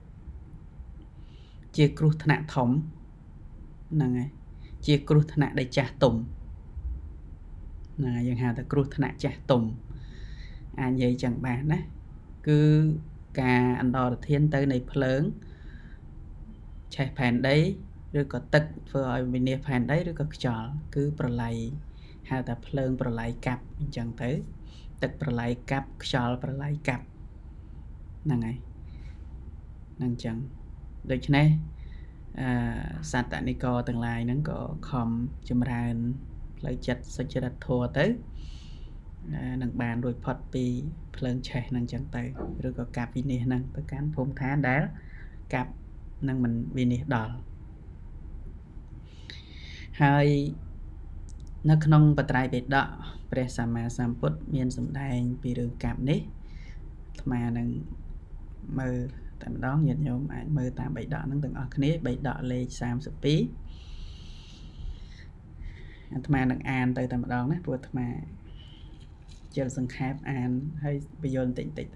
ជាគ្រោះថ្នាក់ធំហ្នឹងហើយជាគ្រោះថ្នាក់ដែលចាស់ទុំហ្នឹងហើយយើងហៅថាគ្រោះថ្នាក់ចាស់ទុំអាចនិយាយចឹងបានណាគឺការអន្តរធានទៅនៃភ្លើងឆេះផែនដីឬក៏ទឹកធ្វើឲ្យវិនាសផែនដីឬក៏ខ្យល់គឺប្រឡ័យហៅថាភ្លើងប្រឡ័យកាប់អញ្ចឹងទៅទឹកប្រឡ័យកាប់ខ្យល់ប្រឡ័យកាប់ហ្នឹងហើយហ្នឹងអញ្ចឹងដូច្នេះសត្វតនិកទាំងឡាយហ្នឹងក៏ខំចម្រើនផ្លូវចិត្តសុចរិតធម៌ទៅនឹងបានរួចផុតពីភ្លើងឆេះហ្នឹងអញ្ចឹងទៅឬក៏កាប់វិនាសហ្នឹងទៅកាន់ភូមិឋានដែលកាប់នឹងមិនវិនាសដល់ហើយនៅក្នុងបត្រៃបិដកព្រះសម្មាសម្ពុទ្ធមានសម្ដែងពីរឿងកាប់នេះអាត្មានឹងមើលតែម្ដងញាតិញោមអាចមើលតាមបិដកហ្នឹងទាំងអស់គ្នាបិដកលេខ32អាត្មានឹងអានទៅតែម្ដងណាព្រោះអាត្មាជិលសង្ខេបអានហើយបញ្យល់បន្តិចទៅ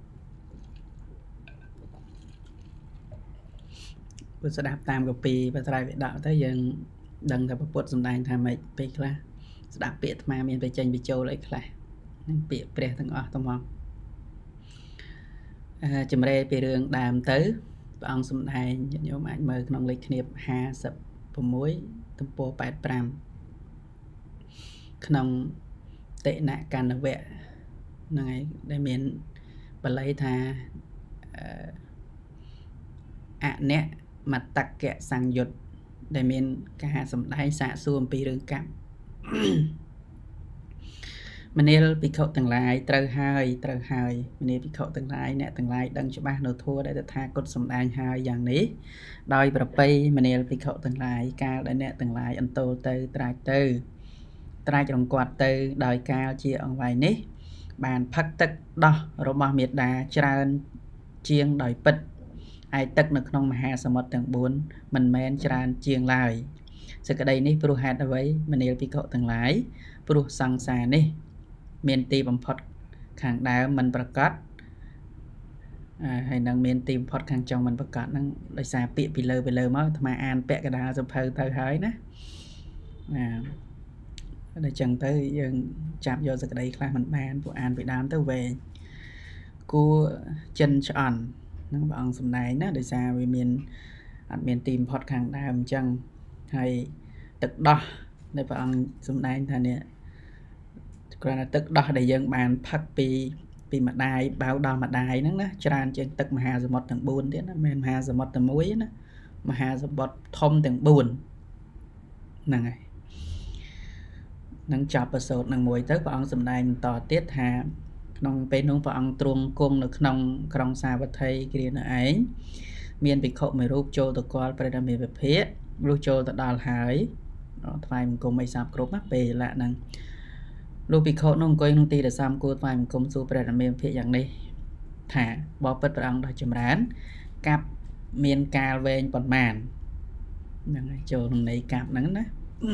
ព្រោះស្ដាប់តាមកពីបត្រៃបិដកទៅយើងដឹងថាពុទ្ធសម្ដែងថាម៉េចពេលខ្លះស្ដាប់ពាក្យអាត្មាមានបញ្ចេញបញ្ចូលអីខ្លះនឹងពាក្យព្រះទាំងអស់ទៅមកចម្រេពីរឿងដើមទៅព្រះអង្គសម្ដែងញាតិញោមអាចមើលក្នុងលេខធៀប56ទំព័រ85 ក្នុងតេណកណ្ណវៈហ្នឹងហើយដែលមានបល័យថាអអ្នកមតកៈសង្យុត្តដែលមានការសម្ដែងសាកសួរអំពីរឿងកម្មមនាលភិក្ខុទាំងឡាយត្រូវហើយមនាលភិក្ខុទាំងឡាយអ្នកទាំងឡាយដឹងច្បាស់នៅធម៌ដែលតថាគតសម្ដែងហើយយ៉ាងនេះដោយប្រពៃមនាលភិក្ខុទាំងឡាយកាលដែលអ្នកទាំងឡាយអន្ទោលទៅត្រាច់រង្គាត់ទៅដោយកាលជាអង្វែងនេះបានផឹកទឹកដោះរបស់មេដាច្រើនជាងដោយពិតហើយទឹកនៅក្នុងមហាសមុទ្រទាំង4មិនមែនច្រើនជាងឡើយសេចក្តីនេះព្រោះហេតុអ្វីមនាលភិក្ខុទាំងឡាយព្រោះសង្សារនេះមានទីបំផុតខាងដើមមិនប្រកបហើយនឹងមានទីបំផុតខាងចុងមិនប្រកបហ្នឹងដោយសារពាក្យពីលើមកអាត្មាអានពាក្យកណ្ដាលសភៅទៅហើយណាដល់ចឹងទៅយើងចាប់យកសេចក្តីខ្លះមិនបានពួកអានពីដើមទៅវែងគួរចិនឆ្អន់ហ្នឹងព្រះអង្គសម្ដែងណាដោយសារវាមានអត់មានទីបំផុតខាងដើមអញ្ចឹងហើយទឹកដោះដែលព្រះអង្គសម្ដែងថានេះគ្រាន់តែទឹកដោះដែលយើងបានផឹកពីម្ដាយបៅដល់ម្ដាយហ្នឹងណាច្រើនជាងទឹកមហាសមុទ្រទាំង4ទៀតណាមិនមែនមហាសមុទ្រតែមួយណាមហាសមុទ្រធំទាំង4ហ្នឹងហើយនឹងចាប់ប្រសូតនឹងមួយទៅព្រះអង្គសម្ដែងបន្តទៀតថាក្នុងពេលនោះព្រះអង្គទ្រង់គង់នៅក្នុងក្រុងសាវត្ថីគ្រានោះឯងមានភិក្ខុមួយរូបចូលទៅគាល់ព្រះរាមាភិក្ខុលុះចូលទៅដល់ហើយថ្វាយបង្គំឲ្យសាបគ្រប់ណាពេលលៈហ្នឹងលោកភិក្ខុនោះអង្គុយក្នុងទីដែលសមគួរថ្វាយបង្គំសួរព្រះរាមាភិក្ខុយ៉ាងនេះថាបបិទ្ធព្រះអង្គដ៏ចម្រើនកាប់មានកាលវែងប៉ុន្មានហ្នឹងហើយចូលក្នុងន័យកាប់ហ្នឹងណា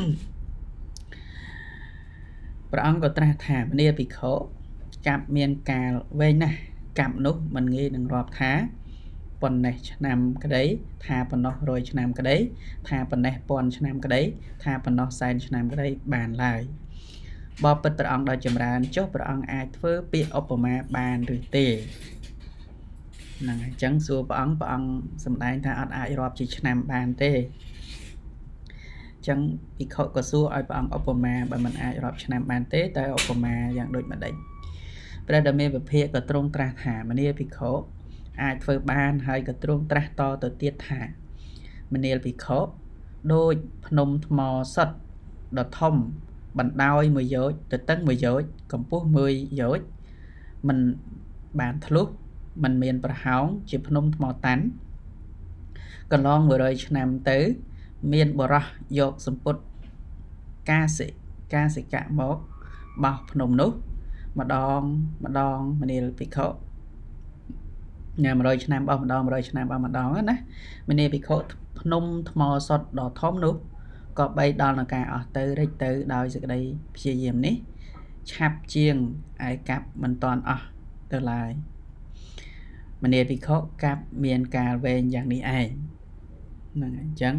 ព្រះអង្គក៏ត្រាស់ថាមនាលភិក្ខុកាប់មានកាលវែងណាស់កាប់នោះមិនងាយនឹងរាប់ថាប៉ុណ្ណេះឆ្នាំក្តីថាប៉ុណ្ណោះ100ឆ្នាំក្តីថាប៉ុណ្ណេះ1000ឆ្នាំក្តីថាប៉ុណ្ណោះ100,000ឆ្នាំក្តីបានឡើយបបិទ្ធព្រះអង្គដ៏ចម្រើនចុះព្រះអង្គអាចធ្វើពាក្យឧបមាបានឬទេហ្នឹងហើយអញ្ចឹងសួរព្រះអង្គសម្ដែងថាអត់អាចរាប់ជាឆ្នាំបានទេអញ្ចឹងភិក្ខុក៏សួរឲ្យព្រះអង្គឧបមាបើមិនអាចរាប់ឆ្នាំបានទេតែឧបមាយ៉ាងដូចម្ដេចព្រះរាមាវិភាកក៏ទ្រង់ត្រាស់ថាមនាលភិក្ខុអាចធ្វើបានហើយក៏ទ្រង់ត្រាស់តទៅទៀតថាមនាលភិក្ខុដូចភ្នំថ្មសុទ្ធដ៏ធំបណ្ដោយ1យោជទៅតឹង1យោជកម្ពស់1យោជមិនបានធ្លុះមិនមានប្រហោងជាភ្នំថ្មតាន់កន្លង100ឆ្នាំទៅមានបរោះយកសម្ពុតកាសិកៈមកបោះភ្នំនោះម្ដងមនាលភិក្ខុញ៉ាំ100ឆ្នាំបោះម្ដង100ឆ្នាំបោះម្ដងណាមនាលភិក្ខុភ្នំថ្មសុទ្ធដ៏ធំនោះក៏បីដល់នឹងការអស់ទៅរិចទៅដោយសេចក្តីព្យាយាមនេះឆាប់ជាងឯកាប់មិនតាន់អស់ទៅឡើយមនាលភិក្ខុកាប់មានកាលវែងយ៉ាងនេះឯងហ្នឹងហើយអញ្ចឹង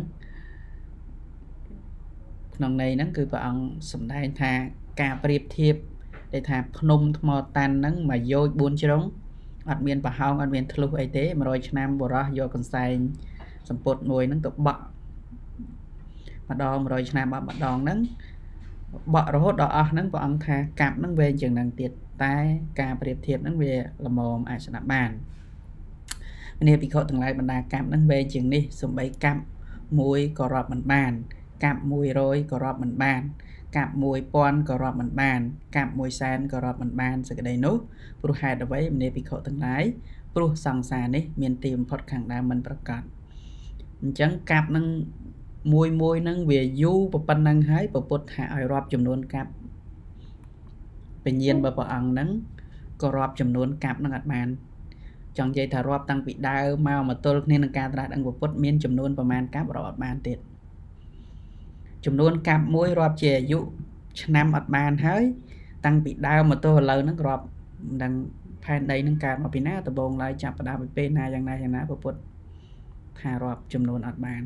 ក្នុងន័យហ្នឹងគឺព្រះអង្គសម្ដែងថាការប្រៀបធៀបដែលថាភ្នំថ្មតាន់ហ្នឹងមួយយោជ4ជ្រុងអត់មានប្រហោងអត់មានធ្លុះអីទេ100ឆ្នាំបរោះយកកន្សែងសម្ពុតមួយហ្នឹងទៅបក់ម្ដង100ឆ្នាំបក់ម្ដងហ្នឹងបក់រហូតដល់អស់ហ្នឹងព្រះអង្គថាកាប់ហ្នឹងវែងជាងហ្នឹងទៀតតែការប្រៀបធៀបហ្នឹងវាល្មមអាចស្ដាប់បានមនាលភិក្ខុទាំងឡាយបណ្ដាកាប់ហ្នឹងវែងជាងនេះសំបីកាប់1ក៏រាប់មិនបានកាប់100ក៏រាប់មិនបានកាប់1000ក៏រាប់មិនបានកាប់100,000ក៏រាប់មិនបានសេចក្តីនោះព្រោះហេតុអ្វីមនាលភិក្ខុទាំងឡាយព្រោះសង្សារនេះមានទីបំផុតខាងដើមមិនប្រកបអញ្ចឹងកាប់នឹងមួយហ្នឹងវាយូរប៉ុណ្ណឹងហើយពុទ្ធថាឲ្យរាប់ចំនួនកាប់បញ្ញាណរបស់ព្រះអង្គហ្នឹងក៏រាប់ចំនួនកាប់ហ្នឹងអត់បានចង់និយាយថារាប់តាំងពីដើមមកទល់គ្នានឹងការត្រាស់ដឹងពុទ្ធមានចំនួនប្រមាណកាប់រាប់អត់បានទៀតចំនួនកាប់មួយរាប់ជាអាយុឆ្នាំអត់បានហើយតាំងពីដើមមកទល់ឥឡូវហ្នឹងរាប់មិនដឹងផែនដីហ្នឹងកើតមកពីណាដំបូងឡើយចាប់ផ្ដើមពីពេលណាយ៉ាងណាពុទ្ធថារាប់ចំនួនអត់បាន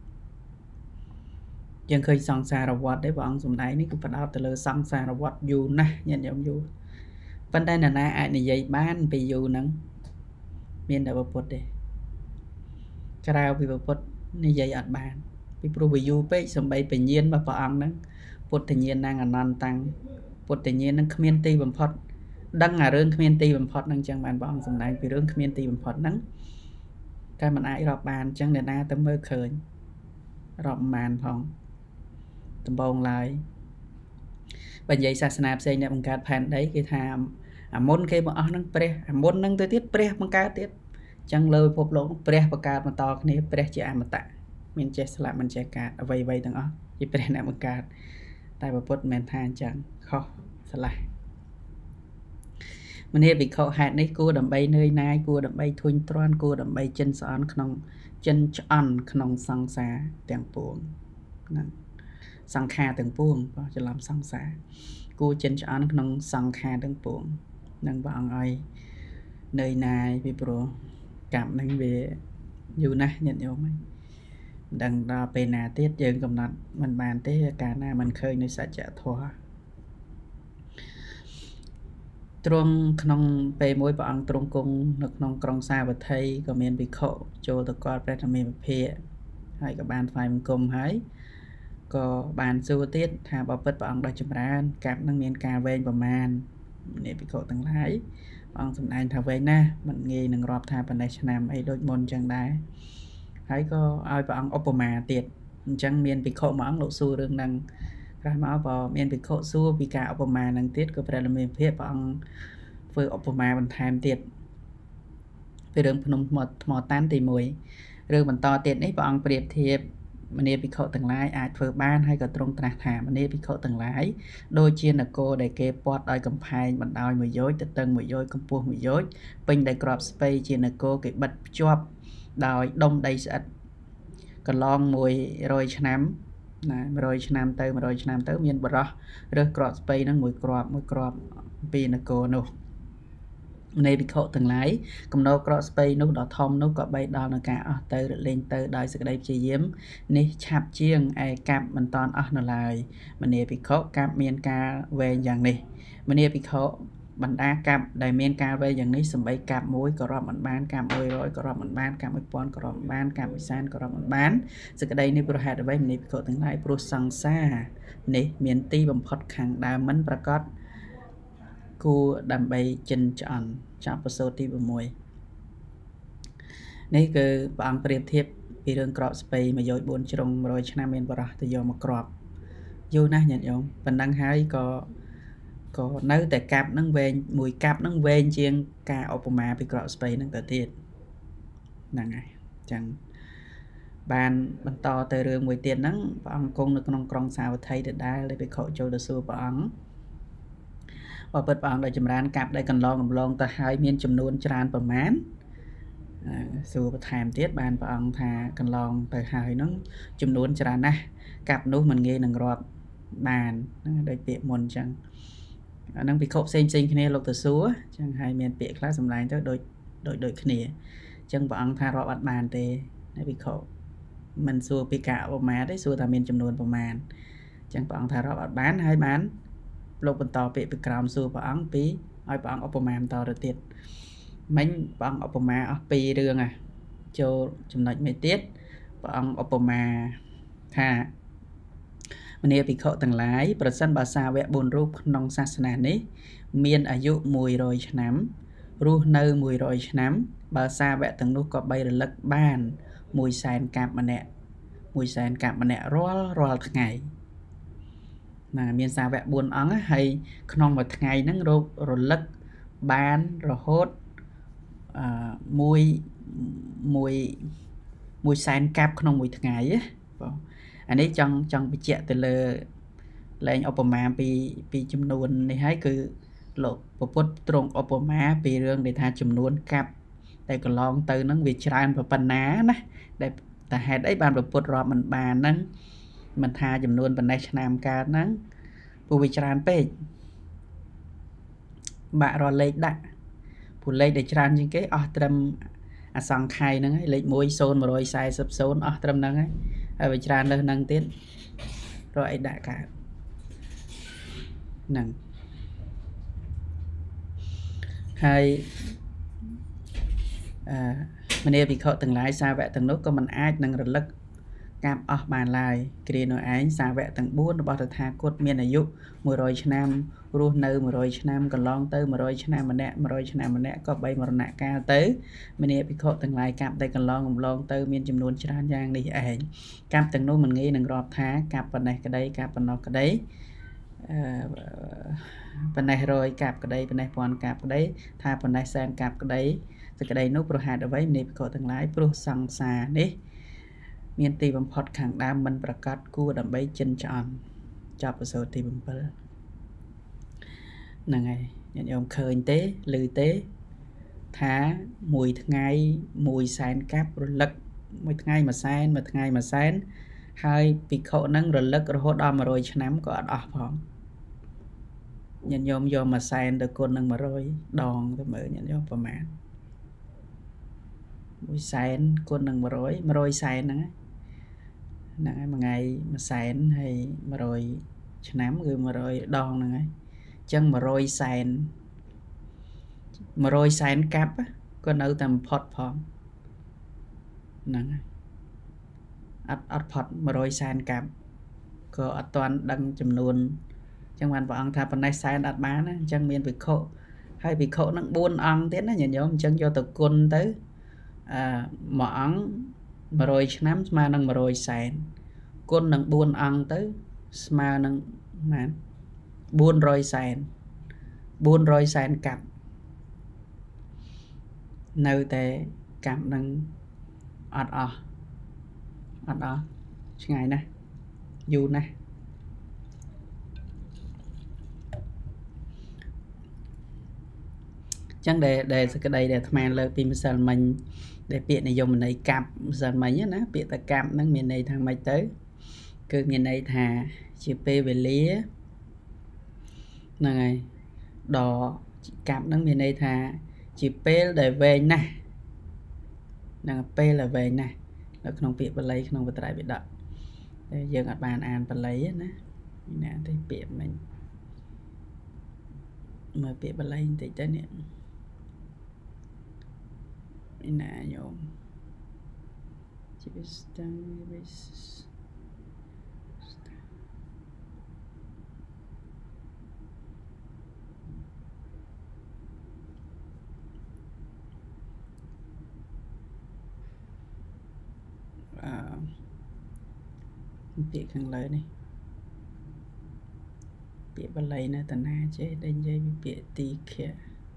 យើងឃើញសង្សារវដ្តទេព្រះអង្គសំដែងនេះគឺផ្ដោតទៅលើសង្សារវដ្តយូរណាស់ញាតិញោមយូរប៉ុន្តែនរណាអាចនិយាយបានពីយូរហ្នឹងមានតែពុទ្ធទេក្រៅពីពុទ្ធនិយាយអត់បានពីព្រោះវាយូរពេកសំបីបញ្ញាណរបស់ព្រះអង្គហ្នឹងពុទ្ធញ្ញាណនឹងអនន្តតាំងពុទ្ធញ្ញាណនឹងគ្មានទីបំផុតដឹងអារឿងគ្មានទីបំផុតនឹងចឹងបានព្រះអង្គសម្ដែងពីរឿងគ្មានទីបំផុតហ្នឹងតែมันអាចរាប់បានចឹងអ្នកណាទៅមើលឃើញរាប់បានផងដំបងឡើយបើនិយាយសាសនាផ្សេងអ្នកបង្កើតផែនដីគេថាអាមុនគេមកអស់ហ្នឹងព្រះអាមុនហ្នឹងទៅទៀតព្រះបង្កើតទៀតចឹងលើពិភពលោកព្រះបង្កើតបន្តគ្នាព្រះជាអមតៈមានចេះស្លាប់មិនចេះកើតអ្វីៗទាំងអស់ជាព្រះអ្នកបង្កើតតែពុទ្ធមិនមែនថាអញ្ចឹងខុសឆ្លាស់មនីភិក្ខុហេតុនេះគួរដើម្បីនឿយណាយគួរដើម្បីធុញទ្រាន់គួរដើម្បីចិនស្អន់ក្នុងចិនឆ្អន់ក្នុងសង្សារទាំងពួងហ្នឹងសង្ខារទាំងពួងបើច្រឡំសង្សារគួរចិនឆ្អន់ក្នុងសង្ខារទាំងពួងនឹងព្រះអង្គឲ្យនឿយណាយពីព្រោះកម្មហ្នឹងវាយូរណាស់ញាតិញោមហ្នឹងដឹងដល់ពេលណាទៀតយើងកំណត់មិនបានទេកាលណាមិនឃើញនៅសច្ចធម៌ទ្រង់ក្នុងពេលមួយព្រះអង្គទ្រង់គង់នៅក្នុងក្រុងសាវត្ថីក៏មានភិក្ខុចូលទៅគាល់ព្រះធម្មវិភាកហើយក៏បានថ្វាយបង្គំហើយក៏បានសួរទៀតថាបើពិតព្រះអង្គដ៏ចម្រើនកាប់នឹងមានការវែងប្រមាណនេះភិក្ខុទាំងឡាយព្រះអង្គសម្ដែងថាវែងណាស់មិនងាយនឹងរាប់ថាប៉ុណ្ណេះឆ្នាំអីដូចមុនចឹងដែរហើយក៏ឲ្យព្រះអង្គឧបមាទៀតអញ្ចឹងមានភិក្ខុមួយអង្គលោកសួររឿងហ្នឹងក្រោយមកបើមានភិក្ខុសួរពីការឧបមាហ្នឹងទៀតក៏ព្រះរាមាភិក្ខព្រះអង្គធ្វើឧបមាបន្ថែមទៀតពីរឿងភ្នំថ្មតាន់ទី1រឿងបន្តទៀតនេះព្រះអង្គប្រៀបធៀបមនីភិក្ខុទាំងឡាយអាចធ្វើបានហើយក៏ទ្រង់ត្រាស់ថាមនីភិក្ខុទាំងឡាយដូចជានគរដែលគេព័ទ្ធដោយកំផែងបណ្ដោយ1យោជន៍ទទឹង1យោជន៍កម្ពស់1យោជន៍ពេញដោយក្របស្ពៃជានគរគេបិទភ្ជាប់ដោយដុំដីស្អិតកន្លង100ឆ្នាំណា100ឆ្នាំទៅ100ឆ្នាំទៅមានបរោះរើសក្របស្ពៃហ្នឹងមួយគ្រាប់ពីនគរនោះនៃភិក្ខុទាំងឡាយកំណោក្របស្ពៃនោះដ៏ធំនោះក៏បីដល់នឹងការអស់ទៅរលែងទៅដោយសេចក្តីព្យាយាមនេះឆាប់ជាងឯកាប់មិនតាន់អស់នៅឡើយមនីភិក្ខុកាប់មានការវែងយ៉ាងនេះមនីភិក្ខុបណ្ដាកាប់ដែលមានការវែងយ៉ាងនេះសំបីកាប់1ក៏រាប់មិនបានកាប់100ក៏រាប់មិនបានកាប់1000ក៏រាប់មិនបានកាប់100,000ក៏រាប់មិនបានសេចក្តីនេះព្រោះហេតុអ្វីមនីភិក្ខុទាំងឡាយព្រោះសង្សារនេះមានទីបំផុតខាងដើមមិនប្រកបគួរដើម្បីចិនឆ្អន់ចាប់ប្រសូតទី6នេះគឺព្រះអង្គប្រៀបធៀបពីរឿងក្របស្ពៃ1យោជន៍4ជ្រុង100ឆ្នាំមានបរោះទៅយកមកក្របយូរណាស់ញាតិញោមប៉ុណ្ណឹងហើយក៏នៅតែកាប់នឹងវែងមួយកាប់នឹងវែងជាងការឧបមាពីក្របស្ពៃនឹងទៅទៀតហ្នឹងហើយអញ្ចឹងបានបន្តទៅរឿងមួយទៀតហ្នឹងព្រះអង្គគង់នៅក្នុងក្រុងសាវត្ថីដដែលដែលភិក្ខុចូលទៅសួរព្រះអង្គបើពិតព្រះអង្គដែលចម្រើនកាប់ដែលកន្លងទៅហើយមានចំនួនច្រើនប្រមាណសួរបន្ថែមទៀតបានព្រះអង្គថាកន្លងទៅហើយហ្នឹងចំនួនច្រើនណាស់កាប់នោះមិនងាយនឹងរាប់បានហ្នឹងដូចពាក្យមុនអញ្ចឹងអានឹងភិក្ខុផ្សេងគ្នាលោកទៅសួរអញ្ចឹងហើយមានពាក្យខ្លះសម្ដែងទៅដូចគ្នាអញ្ចឹងព្រះអង្គថារាប់អត់បានទេហើយភិក្ខុមិនសួរពីការឧបមាទេសួរថាមានចំនួនប្រមាណអញ្ចឹងព្រះអង្គថារាប់អត់បានហើយបានលោកបន្តពាក្យពីក្រោមសួរព្រះអង្គពីឲ្យព្រះអង្គឧបមាបន្តទៅទៀតមិញព្រះអង្គឧបមាអស់2រឿងចូលចំណុចមួយទៀតព្រះអង្គឧបមាថាមនីភិក្ខុទាំងឡាយប្រសិនបើសាវក4រូបក្នុងសាសនានេះមានអាយុ100ឆ្នាំរស់នៅ100ឆ្នាំបើសាវកទាំងនោះក៏បីរលឹកបាន100,000កាប់ម្នាក់100,000កាប់ម្នាក់រាល់ថ្ងៃណាមានសាវក4អង្គហើយក្នុងមួយថ្ងៃហ្នឹងរលឹកបានរហូត100,000កាប់ក្នុងមួយថ្ងៃបងអានេះចង់បញ្ជាក់ទៅលើលែងឧបមាពីចំនួននេះហើយគឺលោកពុទ្ធទ្រង់ឧបមាពីរឿងដែលថាចំនួនកាប់តែកន្លងទៅហ្នឹងវាច្រើនប៉ុណ្ណាណាដែលតែហេតុអីបានពុទ្ធរាប់មិនបានហ្នឹងមិនថាចំនួនប៉ុណ្ណេះឆ្នាំកើតហ្នឹងព្រោះវាច្រើនពេកបាក់រលេខដាក់ព្រោះលេខដែលច្រើនជាងគេអស់ត្រឹមអសង្ខ័យហ្នឹងហើយលេខ1 0 140 0អស់ត្រឹមហ្នឹងហើយវាច្រើនលើសហ្នឹងទៀតរកអីដាក់កើតហ្នឹងហើយមនីភិក្ខុទាំងឡាយសាវកទាំងនោះក៏មិនអាចនឹងរលឹកកាប់អស់បានឡើយគ្រានោះឯងសាវកទាំង4របស់តថាគតមានអាយុ100ឆ្នាំរស់នៅ100ឆ្នាំកន្លងទៅ100ឆ្នាំម្នាក់100ឆ្នាំម្នាក់ក៏បីមរណកាលទៅមនីភិក្ខុទាំងឡាយកាប់តែកន្លងកំឡងទៅមានចំនួនច្រើនយ៉ាងនេះឯងកាប់ទាំងនោះមិនងាយនឹងរាប់ថាកាប់ប៉ុណ្ណេះក្តីកាប់ប៉ុណ្ណោះក្តីប៉ុណ្ណេះរយកាប់ក្តីប៉ុណ្ណេះពាន់កាប់ក្តីថាប៉ុណ្ណេះសែនកាប់ក្តីសេចក្តីនោះប្រហែលអ្វីមនីភិក្ខុទាំងឡាយព្រោះសង្សារនេះមានទីបំផុតខាងដើមមិនប្រកាសគួរដើម្បីចិនឆ្អន់ចប់ប្រសូតទី7ហ្នឹងហើយញាតិញោមឃើញទេឮទេថាមួយថ្ងៃ1សែនកាប់រលឹកមួយថ្ងៃ1សែនមួយថ្ងៃ1សែនហើយភិក្ខុហ្នឹងរលឹករហូតដល់100ឆ្នាំក៏អត់អស់ផងញាតិញោមយក1សែនទៅគុណនឹង100ដងទៅមើលញាតិញោមប្រមាណ1សែនគុណនឹង100សែនហ្នឹងហ្នឹងហើយមួយថ្ងៃ1សែនហើយ100ឆ្នាំគឺ100ដងហ្នឹងហើយអញ្ចឹង100សែន100សែនកាប់ក៏នៅតែបំផុតផងហ្នឹងហើយអត់ផុត100សែនកាប់ក៏អត់ទាន់ដឹងចំនួនអញ្ចឹងបានព្រះអង្គថាប៉ុណ្ណេះសែនអត់បានណាអញ្ចឹងមានភិក្ខុហើយភិក្ខុនឹង4អង្គទៀតណាញាតិញោមអញ្ចឹងយកទៅគុណទៅមួយអង្គ100ឆ្នាំស្មើនឹង100សែនគុណនឹង4អង្គទៅស្មើនឹងប៉ុន្មាន400សែន400សែនកាប់នៅតែកាប់នឹងអត់អស់ឆ្ងាយណាស់យូរណាស់ចឹងដែលសក្តីដែលអាត្មាលើកពីម្សិលមិញដែលពាក្យនិយមន័យកាប់ម្សិលមិញណាពាក្យតែកាប់ហ្នឹងមានន័យថាម៉េចទៅគឺមានន័យថាជាពេលវេលាហ្នឹងហើយដល់កាប់ហ្នឹងមានន័យថាជាពេលដែលវែងណាស់ហ្នឹងពេលដែលវែងណាស់នៅក្នុងពាក្យបាលីក្នុងបត្រៃបិដកតែយើងអត់បានអានបាលីណាទេពាក្យមិញមើលពាក្យបាលីបន្តិចទៅនេះណាញោមជីវិតស្តាំវិសពាក្យខាងលើនេះពាក្យបាលីនៅតាណាចេះដែលនិយាយពីពាក្យទីខៈ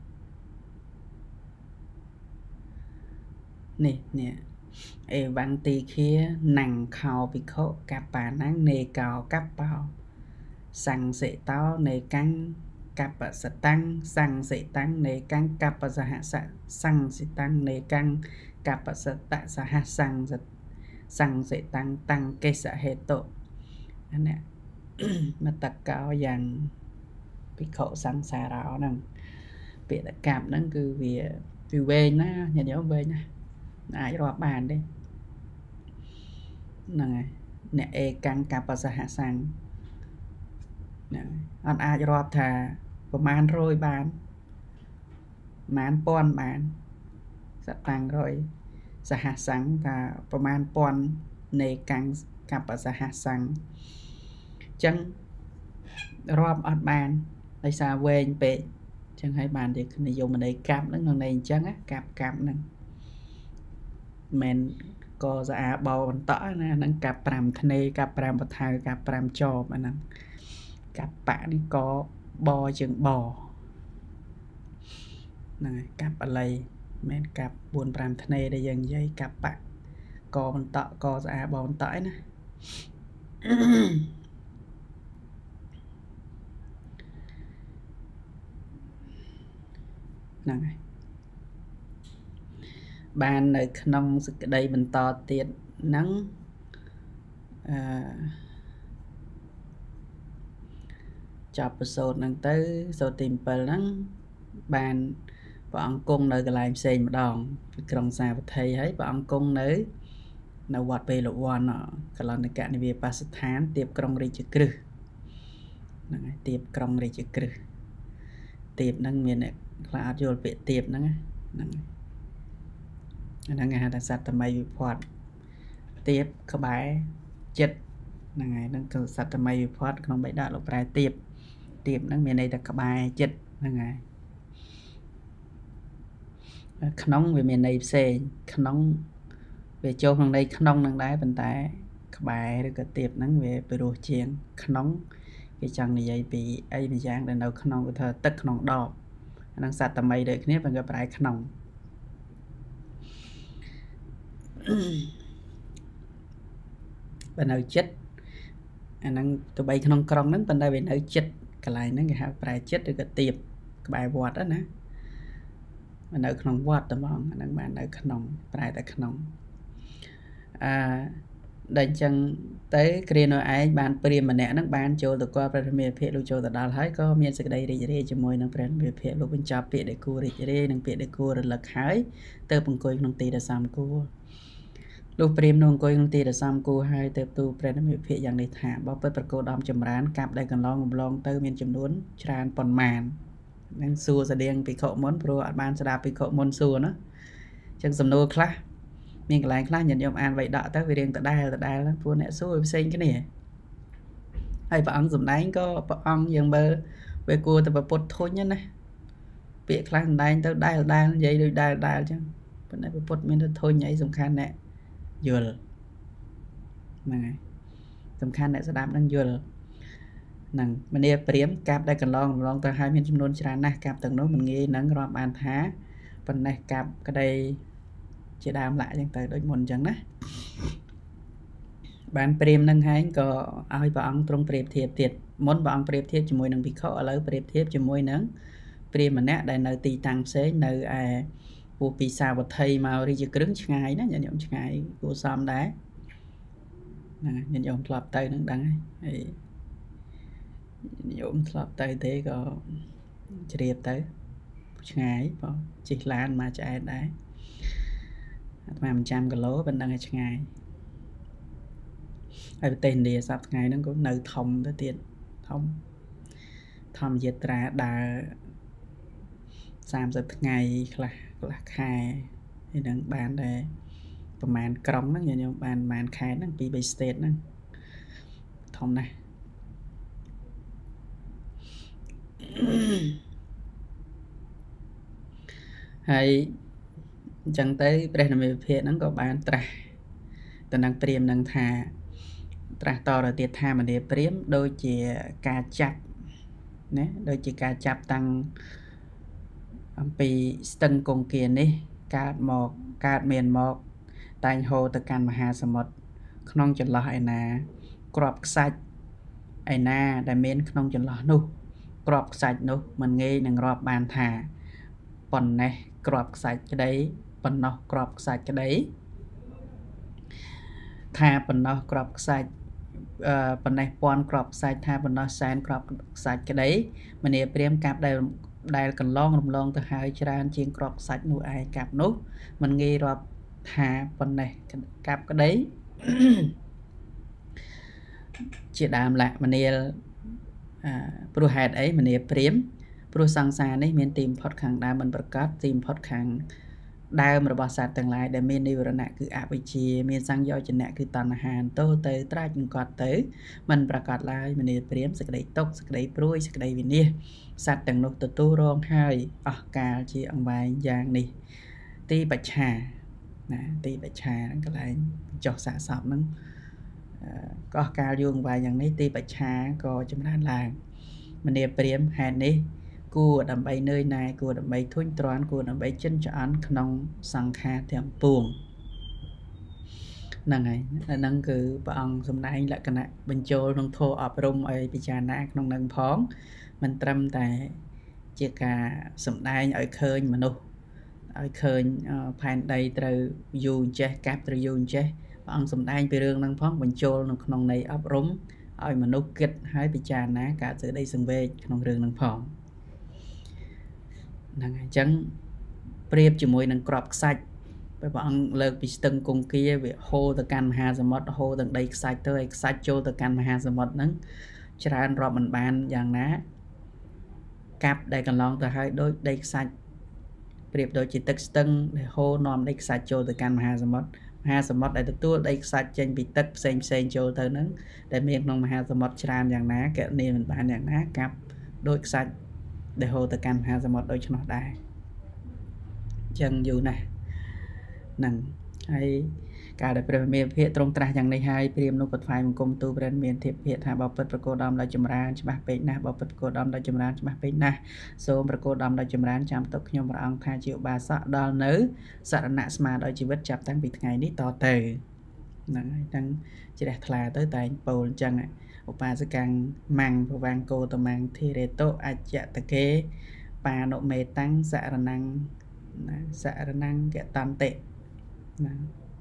នេះអេវ៉ាំងទីខាណាំងខោភិក្ខុកប្បាណាំងនេកោកប្បោសង្សិតោនេកាំងកប្បសតាំងសង្សិតាំងនេកាំងកប្បសហសសង្សិតាំងនេកាំងកប្បសតសហសង្សិតាំងតាំងកេសហេតុអានេះមតកោយ៉ាងភិក្ខុសង្សារោហ្នឹងពាក្យតកាប់ហ្នឹងគឺវាវែងណាញាតិញោមវែងណាអាចរាប់បានទេហ្នឹងហើយអ្នកអេកាំងកប្បសហសង្ឃហ្នឹងអត់អាចរាប់ថាប្រមាណ100បានប្រមាណ1000បានសតាំង100សហសង្ឃថាប្រមាណ1000នៃកាំងកប្បសហសង្ឃចឹងរាប់អត់បានដោយសារវែងពេកចឹងហើយបានជានិយមន័យកាប់ហ្នឹងក្នុងន័យអញ្ចឹងកាប់ហ្នឹងមិនក៏ស្អាបោបន្តណាហ្នឹងកាប់5ធ្នេកាប់5បថៅកាប់5ចបអាហ្នឹងកាប់បាក់នេះក៏បជាងបហ្នឹងហើយកាប់បល័យមិនកាប់4 5ធ្នេដែលយើងនិយាយកាប់បាក់ក៏បន្តក៏ស្អាបោបន្តឯណាហ្នឹងហើយបាននៅក្នុងសេចក្តីបន្តទៀតហ្នឹងចាប់ប្រសូតហ្នឹងទៅសូតទី7ហ្នឹងបានព្រះអង្គគង់នៅកន្លែងផ្សេងម្ដងពីក្រុងសាវត្ថីហើយព្រះអង្គគង់នៅវត្តបេលវ័នកលនកនិវាបស្ថានទៀបក្រុងរាជក្រឹសហ្នឹងហើយទៀបក្រុងរាជក្រឹសទៀបហ្នឹងមានអ្នកខ្លះអត់យល់ពាក្យទៀបហ្នឹងហ្នឹងហ្នឹងគេហៅថាសត្វតមីវិភ័ត tiệpក្បែរចិត្តហ្នឹងហើយនឹងគឺសត្វមីវិផតក្នុងបៃដកលោកប្រែទាបហ្នឹងមានន័យថាក្បែរចិត្តហ្នឹងហើយក្នុងវាមានន័យផ្សេងក្នុងវាចូលក្នុងន័យក្នុងនឹងដែរប៉ុន្តែក្បែរឬក៏ទាបហ្នឹងវាពិរោះជាងក្នុងគេចង់និយាយពីអីម្យ៉ាងដែលនៅក្នុងឧទាហរណ៍ទឹកក្នុងដបអាហ្នឹងសត្វមីដូចគ្នាប៉ុន្តែប្រែក្នុងបើនៅចិត្តអាហ្នឹងទៅបីក្នុងក្រុងហ្នឹងប៉ុន្តែវានៅចិត្តកន្លែងហ្នឹងគេហៅប្រែចិត្តឬក៏ទាបក្បែរវត្តណានៅក្នុងវត្តតែហ្មងអាហ្នឹងបាននៅក្នុងប្រែតែក្នុងដែលអញ្ចឹងទៅគ្រានោះឯងបានព្រាហ្មណ៍ម្នាក់ហ្នឹងបានចូលទៅគាល់ព្រះធម្មាភិលោកចូលទៅដល់ហើយក៏មានសេចក្តីរីករាយជាមួយនឹងព្រះធម្មាភិលោកបញ្ចប់ពាក្យដែលគួររីករាយនិងពាក្យដែលគួររលឹកហើយទៅអង្គុយក្នុងទីដែលសមគួរលោកព្រាហ្មណ៍នោះអង្គុយក្នុងទីដែលសមគួរហើយទៅទូព្រះធម្មាភិយ៉ាងនេះថាបើពិតប្រកោដំចម្រើនកាប់ដែលកន្លងកំឡងទៅមានចំនួនច្រើនប៉ុន្មាននឹងសួរស្តៀងភិក្ខុមុនព្រោះអត់បានស្ដាប់ភិក្ខុមុនសួរណាអញ្ចឹងសំណួរខ្លះមានកន្លែងខ្លះញាតិញោមអានវៃដកទៅវារៀងដដែលហ្នឹងព្រោះអ្នកសួរផ្សេងគ្នាហើយព្រះអង្គសម្ដែងក៏ព្រះអង្គយើងមើលវាគួរតែប្រពុតធុញណាពាក្យខ្លះសម្ដែងទៅដែលនិយាយដូចដែលអញ្ចឹងប៉ុន្តែប្រពុតមានទៅធុញអីសំខាន់អ្នកយល់ហ្នឹងហើយសំខាន់អ្នកស្ដាប់នឹងយល់ហ្នឹងមនីព្រាហ្មណ៍កាប់ដែលកន្លងទៅហើយមានចំនួនច្រើនណាស់កាប់ទាំងនោះមិនងាយនឹងរាប់បានថាប៉ុណ្ណេះកាប់ក្តីជាដើមឡាក់អញ្ចឹងទៅដូចមុនអញ្ចឹងណាបានព្រាហ្មណ៍នឹងហើយក៏ឲ្យព្រះអង្គទ្រង់ប្រៀបធៀបទៀតមុនព្រះអង្គប្រៀបធៀបជាមួយនឹងភិក្ខុឥឡូវប្រៀបធៀបជាមួយនឹងព្រាហ្មណ៍ម្នាក់ដែលនៅទីតាំងផ្សេងនៅឯពួកពីសាវត្ថីមករាជក្រឹងឆ្ងាយណាញាតិញោមឆ្ងាយគួរសមដែរណាញាតិញោមធ្លាប់ទៅនឹងដឹងហើយញោមធ្លាប់ទៅទេក៏ជ្រាបទៅឆ្ងាយបងជិះឡានមកឆ្អែតដែរអាត្មាមិនចាំគីឡូប៉ុណ្ណឹងឲ្យឆ្ងាយហើយប្រទេសឥណ្ឌាសប្តាហ៍ថ្ងៃហ្នឹងក៏នៅធំទៅទៀតធម្មយាត្រាដើរ30ថ្ងៃខ្លះខែហើយនឹងបានដែរប្រហែលក្រុងហ្នឹងញោមបានប្រហែលខេត្តហ្នឹង2 3 state ហ្នឹងធំណាស់ហើយអញ្ចឹងទៅព្រះនាមាភិក្ខហ្នឹងក៏បានត្រាស់ទៅនឹងព្រាហ្មណ៍នឹងថាត្រាស់តទៅទៀតថាមនីព្រាហ្មណ៍ដូចជាការចាប់ណាដូចជាការចាប់តាំងអំពីស្ទឹងគង្គានេះកើតមានមកតែងហូរទៅកាន់មហាសមុទ្រក្នុងចន្លោះឯណាក្របខ្សាច់ឯណាដែលមានក្នុងចន្លោះនោះក្របខ្សាច់នោះមិនងាយនឹងរាប់បានថាប៉ុណ្ណេះក្របខ្សាច់ក្តីប៉ុណ្ណោះក្របខ្សាច់ក្តីថាប៉ុណ្ណោះក្របខ្សាច់ប៉ុណ្ណេះពាន់ក្របខ្សាច់ថាប៉ុណ្ណោះសែនក្របខ្សាច់ក្តីមនីព្រាហ្មណ៍កាប់ដែលកន្លងរំលងទៅហើយច្រើនជាងក្របខ្សាច់នោះឯងកាប់នោះមិនងាយរាប់ថាប៉ុណ្ណេះកាប់ក្តីជាដើមលក្ខមនាលព្រោះហេតុអីមនីព្រាហ្មណ៍ព្រោះសង្សារនេះមានទីបំផុតខាងដើមមិនប្រកបទីបំផុតខាងដើមរបស់សត្វទាំងឡាយដែលមាននិវរណៈគឺអវិជ្ជាមានសង្យោជនៈគឺតណ្ហាតោទៅត្រាច់អង្គត់ទៅមិនប្រកបឡើយមនីព្រាហ្មណ៍សេចក្តីទុកសេចក្តីព្រួយសេចក្តីវិនាសសត្វទាំងនោះទទួលរងហើយអស់កាលជាអង្វែងយ៉ាងនេះទីបច្ឆាណាទីបច្ឆាកន្លែងចុះសាកសពហ្នឹងក៏អស់កាលយូរអង្វែងយ៉ាងនេះទីបច្ឆាក៏ចម្រើនឡើងមនីព្រាហ្មណ៍ហេតុនេះគួរដើម្បីនឿយណាយគួរដើម្បីធុញទ្រាន់គួរដើម្បីចិនឆ្អន់ក្នុងសង្ខារទាំងពួងហ្នឹងហើយហ្នឹងគឺព្រះអង្គសម្ដែងលក្ខណៈបញ្ចូលក្នុងធម៌អប់រំឲ្យពិចារណាក្នុងនឹងផងមិនត្រឹមតែជាការសម្ដែងឲ្យឃើញមនុស្សឲ្យឃើញផែនដីត្រូវយូរចេះកាប់ត្រូវយូរចេះព្រះអង្គសម្ដែងពីរឿងហ្នឹងផងបញ្ចូលនៅក្នុងន័យអប់រំឲ្យមនុស្សគិតហើយពិចារណាការសេចក្តីសង្វេគក្នុងរឿងហ្នឹងផងហ្នឹងហើយអញ្ចឹងប្រៀបជាមួយនឹងក្របខ្សាច់ព្រះអង្គលើកពីស្ទឹងគង្គាវាហូរទៅកាន់មហាសមុទ្រហូរទាំងដីខ្សាច់ទៅឲ្យខ្សាច់ចូលទៅកាន់មហាសមុទ្រហ្នឹងច្រើនរាប់មិនបានយ៉ាងណាកាប់ដែលកន្លងទៅហើយដូចដីខ្សាច់ប្រៀបដូចជាទឹកស្ទឹងដែលហូរនាំដីខ្សាច់ចូលទៅកាន់មហាសមុទ្រហាសមុទ្រដែលទទួលដីខ្សាច់ចេញពីទឹកផ្សេងចូលទៅហ្នឹងដែលមានក្នុងមហាសមុទ្រច្រើនយ៉ាងណាកណនីមិនបានយ៉ាងណាកាប់ដូចខ្សាច់ដែលហូរទៅកាន់មហាសមុទ្រដូចឆ្នោះដែរចឹងយូរណាស់ហ្នឹងហើយការដែលព្រះមេភិទ្រង់ត្រាស់យ៉ាងនេះហើយព្រាមនោះក៏ថ្វាយបង្គំទូលព្រះមានធិភិថាបបិទ្ធប្រកោដំដោយចម្រើនច្បាស់ពេកណាស់បបិទ្ធប្រកោដំដោយចម្រើនច្បាស់ពេកណាស់សូមប្រកោដំដោយចម្រើនចាំទុកខ្ញុំព្រះអង្គថាជាឧបាសកដល់នៅសរណៈស្មារតីជីវិតចាប់តាំងពីថ្ងៃនេះតទៅហ្នឹងហើយតាំងជ្រះថ្លាទៅតែងពោលអញ្ចឹងឧបាសិកាំងម៉ាំងភវាំងកោតមាំងធិរេតុអច្ចតកេបានុមេតាំងសរណង្កតន្តិណា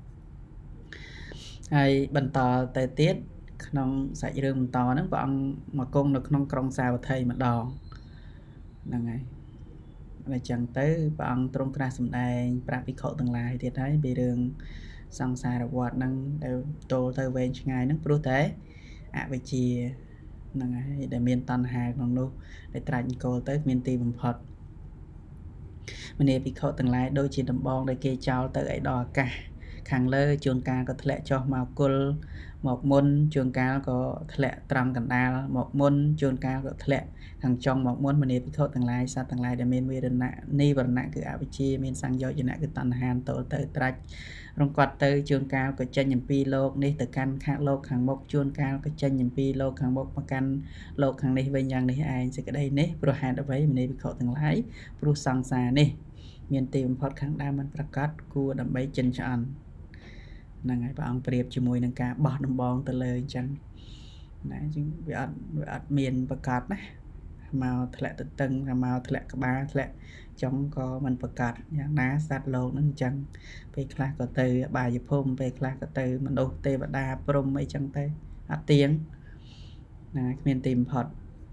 ហើយបន្តទៅទៀតក្នុងសាច់រឿងបន្តហ្នឹងព្រះអង្គមកគង់នៅក្នុងក្រុងសាវត្ថីម្ដងហ្នឹងហើយអញ្ចឹងទៅព្រះអង្គទ្រង់ត្រាស់សម្ដែងប្រាប់ភិក្ខុទាំងឡាយទៀតហើយពីរឿងសង្សារវដ្តហ្នឹងដែលទល់ទៅវែងឆ្ងាយហ្នឹងព្រោះតែអវិជ្ជាហ្នឹងហើយដែលមានតណ្ហាក្នុងនោះដែលត្រាច់អង្គលទៅមានទីបំផុតមនីភិក្ខុទាំងឡាយដូចជាដំបងដែលគេចោលទៅឯដល់អាកាសខាងលើជួនកាលក៏ធ្លាក់ចុះមកគល់មកមុនជួនកាលក៏ធ្លាក់ត្រង់កណ្ដាលមកមុនជួនកាលក៏ធ្លាក់ខាងចុងមកមុនមនីភិក្ខុទាំងឡាយសត្វទាំងឡាយដែលមានវេរណៈនិវរណៈគឺអវិជ្ជាមានសង្យោជនៈគឺតណ្ហាតលទៅត្រាច់រង្កត់ទៅជួនកាលក៏ចេញអំពីលោកនេះទៅកាន់ខាងលោកខាងមុខជួនកាលក៏ចេញអំពីលោកខាងមុខមកកាន់លោកខាងនេះវិញយ៉ាងនេះឯងសេចក្តីនេះព្រោះហេតុអ្វីមនីភិក្ខុទាំងឡាយព្រោះសង្សារនេះមានទីបំផុតខាងដើមមិនប្រកាសគួរដើម្បីចិនឆ្អន់ហ្នឹងហើយព្រះអង្គប្រៀបជាមួយនឹងការបោះដំបងទៅលើអញ្ចឹងណាអញ្ចឹងវាអត់មានប្រកាសណាមកធ្លាក់ទៅតឹងមកធ្លាក់ក្បាលធ្លាក់ចុងក៏មិនប្រកាសយ៉ាងណាសត្វលោកហ្នឹងអញ្ចឹងពេលខ្លះក៏ទៅអបាយភូមិពេលខ្លះក៏ទៅមនុស្សទេវតាព្រំអីចឹងទៅអត់ទៀងណាគ្មានទីបំផុត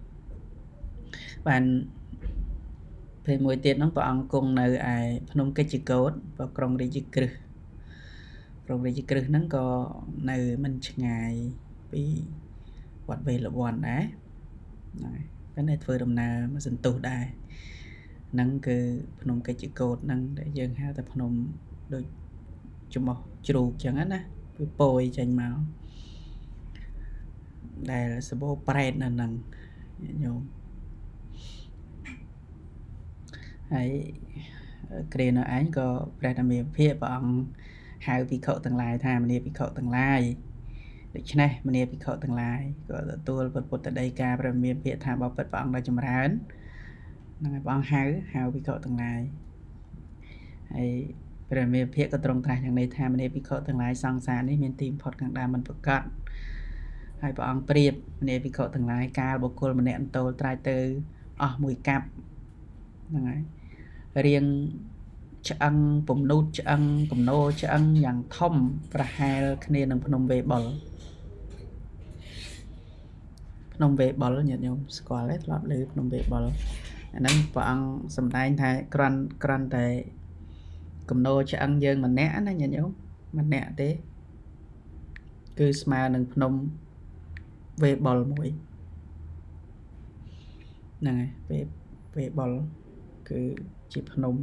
បានពេលមួយទៀតហ្នឹងព្រះអង្គគង់នៅឯភ្នំកិច្ចកោតក្រុងរាជក្រឹសហ្នឹងក៏នៅមិនឆ្ងាយពីវត្តវេលវ័នដែរហ្នឹងហើយតែធ្វើដំណើរមកសន្ទុះដែរហ្នឹងគឺភ្នំកិច្ចកោតហ្នឹងដែលយើងហៅថាភ្នំដូចច្មោះជ្រូកចឹងណាវាពោយចេញមកដែលសបោប្រែតនៅហ្នឹងញោមហើយគ្រានៅឯងក៏ព្រះធម្មភិក្ខព្រះអង្គហៅភិក្ខុទាំងឡាយថាមនីភិក្ខុទាំងឡាយដូច្នេះមនីភិក្ខុទាំងឡាយក៏ទទួលពុទ្ធដីកាព្រះមានភិក្ខថាបបិទ្ធព្រះអង្គដ៏ចម្រើនហ្នឹងហើយព្រះអង្គហៅភិក្ខុទាំងឡាយហើយព្រះមានភិក្ខក៏ទ្រង់ត្រាស់យ៉ាងនេះថាមនីភិក្ខុទាំងឡាយសង្សារនេះមានទីបំផុតខាងដើមមិនប្រកបហើយព្រះអង្គប្រៀបមនីភិក្ខុទាំងឡាយកាលបុគ្គលម្នាក់អន្ទោលត្រាច់ទៅអស់មួយកាប់ហ្នឹងហើយរៀងឆ្អឹងពំនូតឆ្អឹងកំណោឆ្អឹងយ៉ាងធំប្រហែលគ្នានឹងភ្នំវេបុលញាតិញោមស្គាល់ទេធ្លាប់ឮភ្នំវេបុលអាហ្នឹងព្រះអង្គសម្ដែងថាក្រាន់តែកំណោឆ្អឹងយើងម្នាក់ណាញាតិញោមម្នាក់ទេគឺស្មើនឹងភ្នំវេបុលមួយហ្នឹងហើយវេបុលគឺជាភ្នំ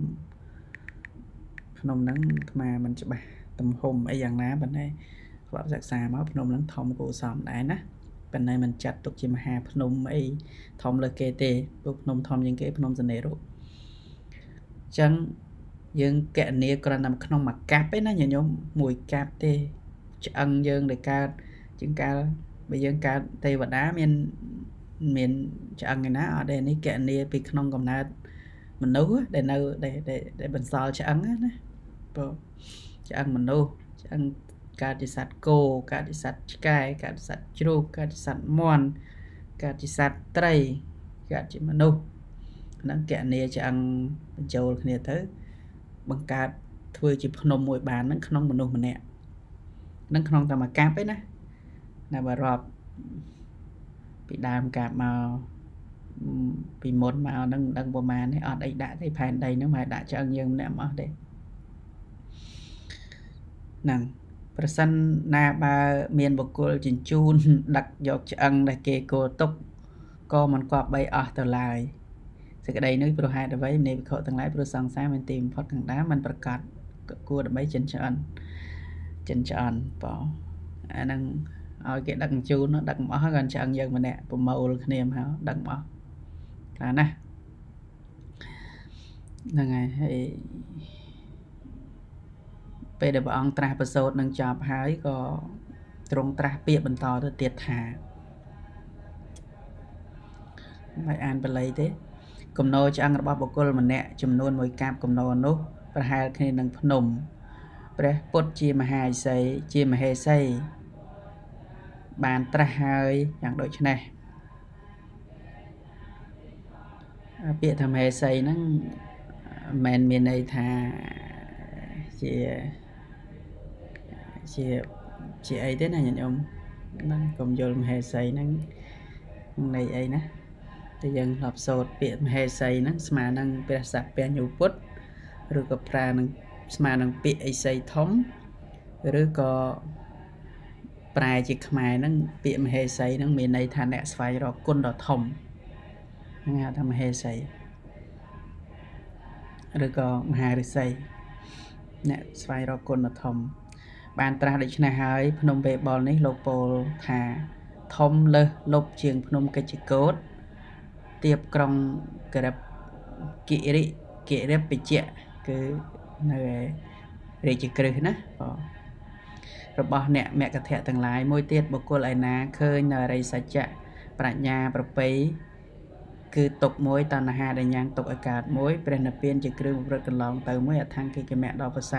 ហ្នឹងអាត្មាមិនច្បាស់ទំហំអីយ៉ាងណាប៉ុន្តែធ្លាប់សិក្សាមកភ្នំហ្នឹងធំគួរសមដែរណាប៉ុន្តែมันចាត់ទុកជាមហាភ្នំអីធំលើគេទេព្រោះភ្នំធំជាងគេភ្នំសនេរុអញ្ចឹងយើងកណនីគ្រាន់តែក្នុងមួយកាប់ទេណាញញោមមួយកាប់ទេឆ្អឹងយើងដែលកើតជាងកាលបើយើងកើតទេវតាមានឆ្អឹងឯណាអត់ទេនេះកណនីពីក្នុងកំណើតមនុស្សដែលនៅដែលបន្សល់ឆ្អឹងណាព្រោះឆ្អឹងមនុស្សឆ្អឹងកើតជាសត្វគោកើតជាសត្វឆ្កែកើតជាសត្វជ្រូកកើតជាសត្វមាន់កើតជាសត្វត្រីកើតជាមនុស្សហ្នឹងកណនីឆ្អឹងបញ្ចូលគ្នាទៅបង្កើតធ្វើជាភ្នំមួយបានហ្នឹងក្នុងមនុស្សម្នាក់ហ្នឹងក្នុងតែមួយកាប់ឯណាណាបើរាប់ពីដើមកាប់មកពីមុនមកហ្នឹងមិនដឹងប្រហែលទេអត់អីដាក់ទេផែនដីហ្នឹងមកដាក់ឆ្អឹងយើងម្នាក់មកទេហ្នឹងប្រសិនណាបើមានបុគ្គលជញ្ជូនដឹកយកឆ្អឹងដែលគេគោលទុកក៏មិនគប្បីអស់ទៅឡើយសេចក្តីនេះព្រោះហេតុអ្វីមនីភិក្ខុទាំងឡាយព្រោះសង្សារមានទីបំផុតខាងដើមមិនប្រកាសគួរដើម្បីចិនឆ្អិនចិនឆ្អន់បងអាហ្នឹងឲ្យគេដឹកជញ្ជូនដឹកមកអស់គាត់ឆ្អឹងយើងម្នាក់ប្រមូលគ្នាមកដឹកមកខ្លះណាហ្នឹងហើយពេលដែលព្រះអង្គត្រាស់ប្រសូតនឹងចប់ហើយក៏ទ្រង់ត្រាស់ពាក្យបន្តទៅទៀតថាមិនអានបល័យទេគំនោឆ្អឹងរបស់បុគ្គលម្នាក់ចំនួន1កាប់គំនោនោះប្រហែលគ្នានឹងភ្នំព្រះពុទ្ធជាមហាឥសីជាមហេសីបានត្រាស់ហើយយ៉ាងដូចនេះពាក្យថាមហេសីហ្នឹងមិនមានន័យថាជាអីទេណាញាតិញោមហ្នឹងកុំយល់មហេសីហ្នឹងន័យអីណាតែយើងធ្លាប់សូត្រពាក្យមហេសីហ្នឹងស្មើនឹងព្រះសព្វញ្ញូពុទ្ធឬក៏ប្រើនឹងស្មើនឹងពាក្យឥសីធំឬក៏ប្រែជាខ្មែរហ្នឹងពាក្យមហេសីហ្នឹងមានន័យថាអ្នកស្វែងរកគុណដ៏ធំហ្នឹងហៅថាមហេសីឬក៏មហាឫសីអ្នកស្វែងរកគុណដ៏ធំបានត្រាស់ដូច្នេះហើយភ្នំវេបុលនេះលោកពោលថាធំលើសលប់ជាងភ្នំកិច្ចកោតទៀបក្រុងកិរិបបច្ចៈគឺនៅរាជក្រឹសណារបស់អ្នកមគ្គធៈទាំងឡាយមួយទៀតបុគ្គលឯណាឃើញនៅអរិយសច្ចៈប្រាជ្ញាប្រពៃគឺទុកមួយតណ្ហាដែលញ៉ាំងទុកឲ្យកើតមួយព្រះនិព្វានជាគ្រឿងប្រព្រឹត្តកន្លងទៅមួយអថង្គិកមៈដល់ប្រសា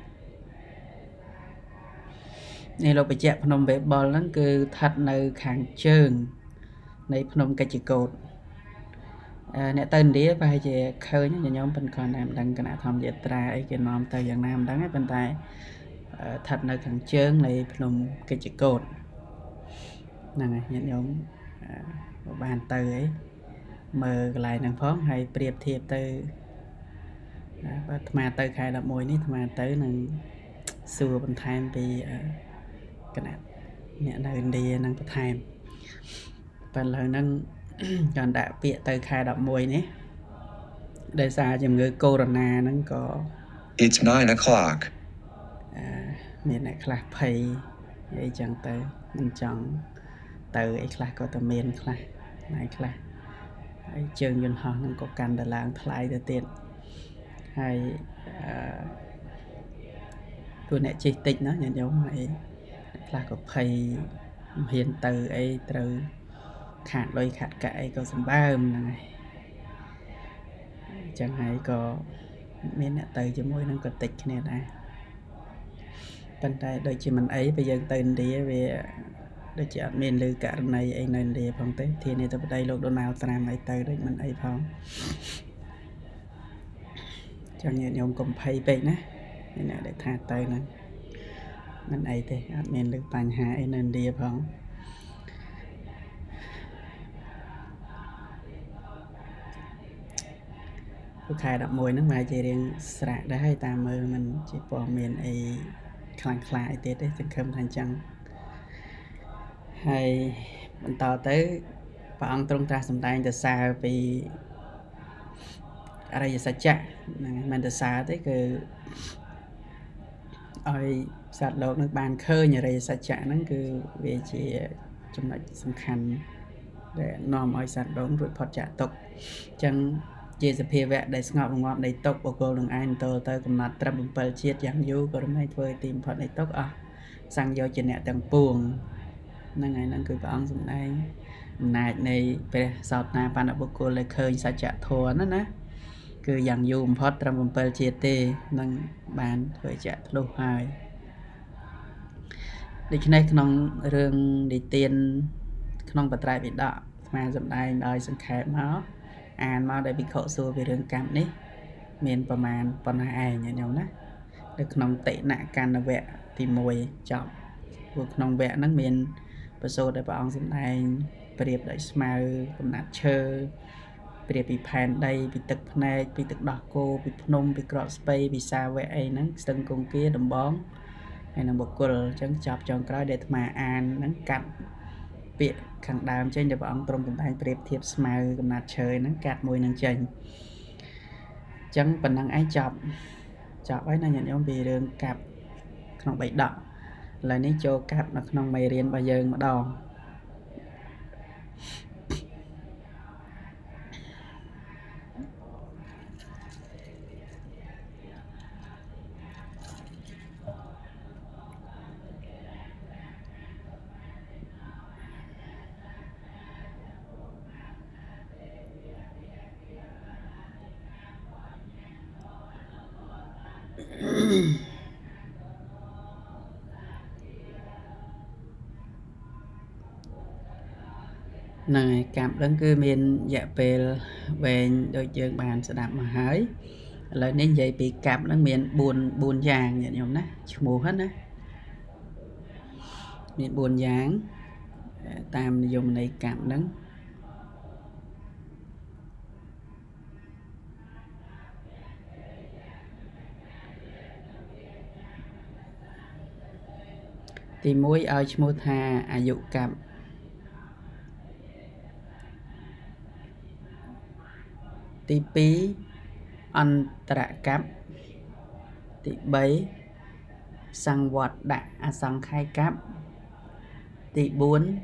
នេះលោកបញ្ជាក់ភ្នំវេបុលហ្នឹងគឺស្ថិតនៅខាងជើងនៃភ្នំកិច្ចកោតអ្នកទៅឥណ្ឌាប្រហែលជាឃើញញោមប៉ុន្តែមិនដឹងគណៈធម្មយាត្រាអីគេនាំទៅយ៉ាងណាមិនដឹងទេប៉ុន្តែស្ថិតនៅខាងជើងនៃភ្នំកិច្ចកោតហ្នឹងហើយញាតិញោមបានទៅអីមើលកន្លែងហ្នឹងផងហើយប្រៀបធៀបទៅបាទអាត្មាទៅខែ11នេះអាត្មាទៅនឹងសួរបន្ថែមពីគណៈអ្នកនៅឥណ្ឌានឹងបន្ថែមតែឥឡូវហ្នឹងចង់ដាក់ពាក្យទៅខែ11នេះដោយសារជំងឺកូវីដ ហ្នឹងក៏
It's 9 o'clock
មានអ្នកខ្លះភ័យអីចឹងទៅមិនចង់ទៅអីខ្លះក៏តែមានខ្លះណៃខ្លះហើយជើងយន្តហោះហ្នឹងក៏កាន់តែឡើងថ្លៃទៅទៀតហើយពួកអ្នកជិះតិចណាញាតិញោមហើយខ្លះក៏ភ័យមិនហ៊ានទៅអីត្រូវខាតលុយខាត់កាក់អីក៏សម្បើមហ្នឹងហើយអញ្ចឹងហើយក៏មានអ្នកទៅជាមួយនឹងក៏តិចគ្នាដែរប៉ុន្តែដូចជាមិនអីបើយើងទៅឥណ្ឌាវាដូចជាអត់មានឮករណីអីនៅឥណ្ឌាផងទេធានាទៅប្តីលោកដូណាល់ត្រាំអីទៅដូចមិនអីផងចឹងញាតិញោមកុំភ័យពេកណាអ្នកដែលថាទៅហ្នឹងមិនអីទេអត់មានឮបញ្ហាអីនៅឥណ្ឌាផងខែ11ហ្នឹងមកជារៀងស្រាក់ដែរហើយតាមមើលមិនជាព័ត៌មានអីខ្លាំងខ្លាអីទៀតទេសង្ឃឹមថាអញ្ចឹងហើយបន្តទៅព្រះអង្គទ្រង់ត្រាស់សម្ដែងទៅសារពីអរិយសច្ចៈហ្នឹងមិនទៅសារទេគឺឲ្យសត្វលោកនឹងបានឃើញអរិយសច្ចៈហ្នឹងគឺវាជាចំណុចសំខាន់ដែលនាំឲ្យសត្វលោករួចផុតចាកទុក្ខអញ្ចឹងជាសភាវៈដែលស្ងប់រងាប់នៃទុក្ខបុគ្គលនឹងឯងទៅកំណត់ត្រឹម7ជាតិយ៉ាងយូរក៏រំលែងធ្វើទីបំផុតនៃទុក្ខអស់សង្យោជនៈទាំងពួងហ្នឹងហើយហ្នឹងគឺព្រះអង្គសម្ដែងអំណាចនៃព្រះសោតនាបណ្ឌបុគ្គលដែលឃើញសច្ចធម៌ណាគឺយ៉ាងយូរបំផុតត្រឹម7ជាតិទេនឹងបានធ្វើចាក់ធ្លុះហើយដូច្នេះក្នុងរឿងនិទានក្នុងបត្រៃបិដកស្មាសម្ដែងដោយសង្ខេបមកអានមកដែលវិខសួរពីរឿងកម្មនេះមានប្រមាណប៉ុណ្ណាឯងញោមណានៅក្នុងតិណកណ្ណវៈទី1ចប់ព្រោះក្នុងវគ្គហ្នឹងមានប្រសូតដែលព្រះអង្គសម្ដែងប្រៀបដោយស្មៅកំណាត់ឈើប្រៀបពីផែនដីពីទឹកភ្នែកពីទឹកដោះគោពីភ្នំពីក្របស្ពៃពីសាវៈអីហ្នឹងស្ទឹងគង្គាដំបងហើយនឹងបុគ្គលអញ្ចឹងចាប់ចុងក្រោយដែលអាត្មាអានហ្នឹងកាត់ពាក្យខាងដើមចេញដែលព្រះអង្គទ្រង់សម្ដែងប្រៀបធៀបស្មៅកំណាត់ឈើហ្នឹងកាត់មួយនឹងចេញអញ្ចឹងប៉ុណ្ណឹងឯងចប់ហើយណាញាតិញោមពីរឿងកាប់ក្នុងបៃដក là ní cho cặp nó không mày riêng bao giờ mà đòn này cảm đấng cứ miền dạ về về đôi chân bàn sẽ đạp mà hái là nên vậy bị cảm đấng miền buồn buồn vàng vậy nhom nè mù hết á miền buồn dáng tam dùng này cảm đấng thì mũi ở mô tha à dụ cảm tí pí ăn tạ cáp tí bấy sang vọt đạ sang khai cáp tí 4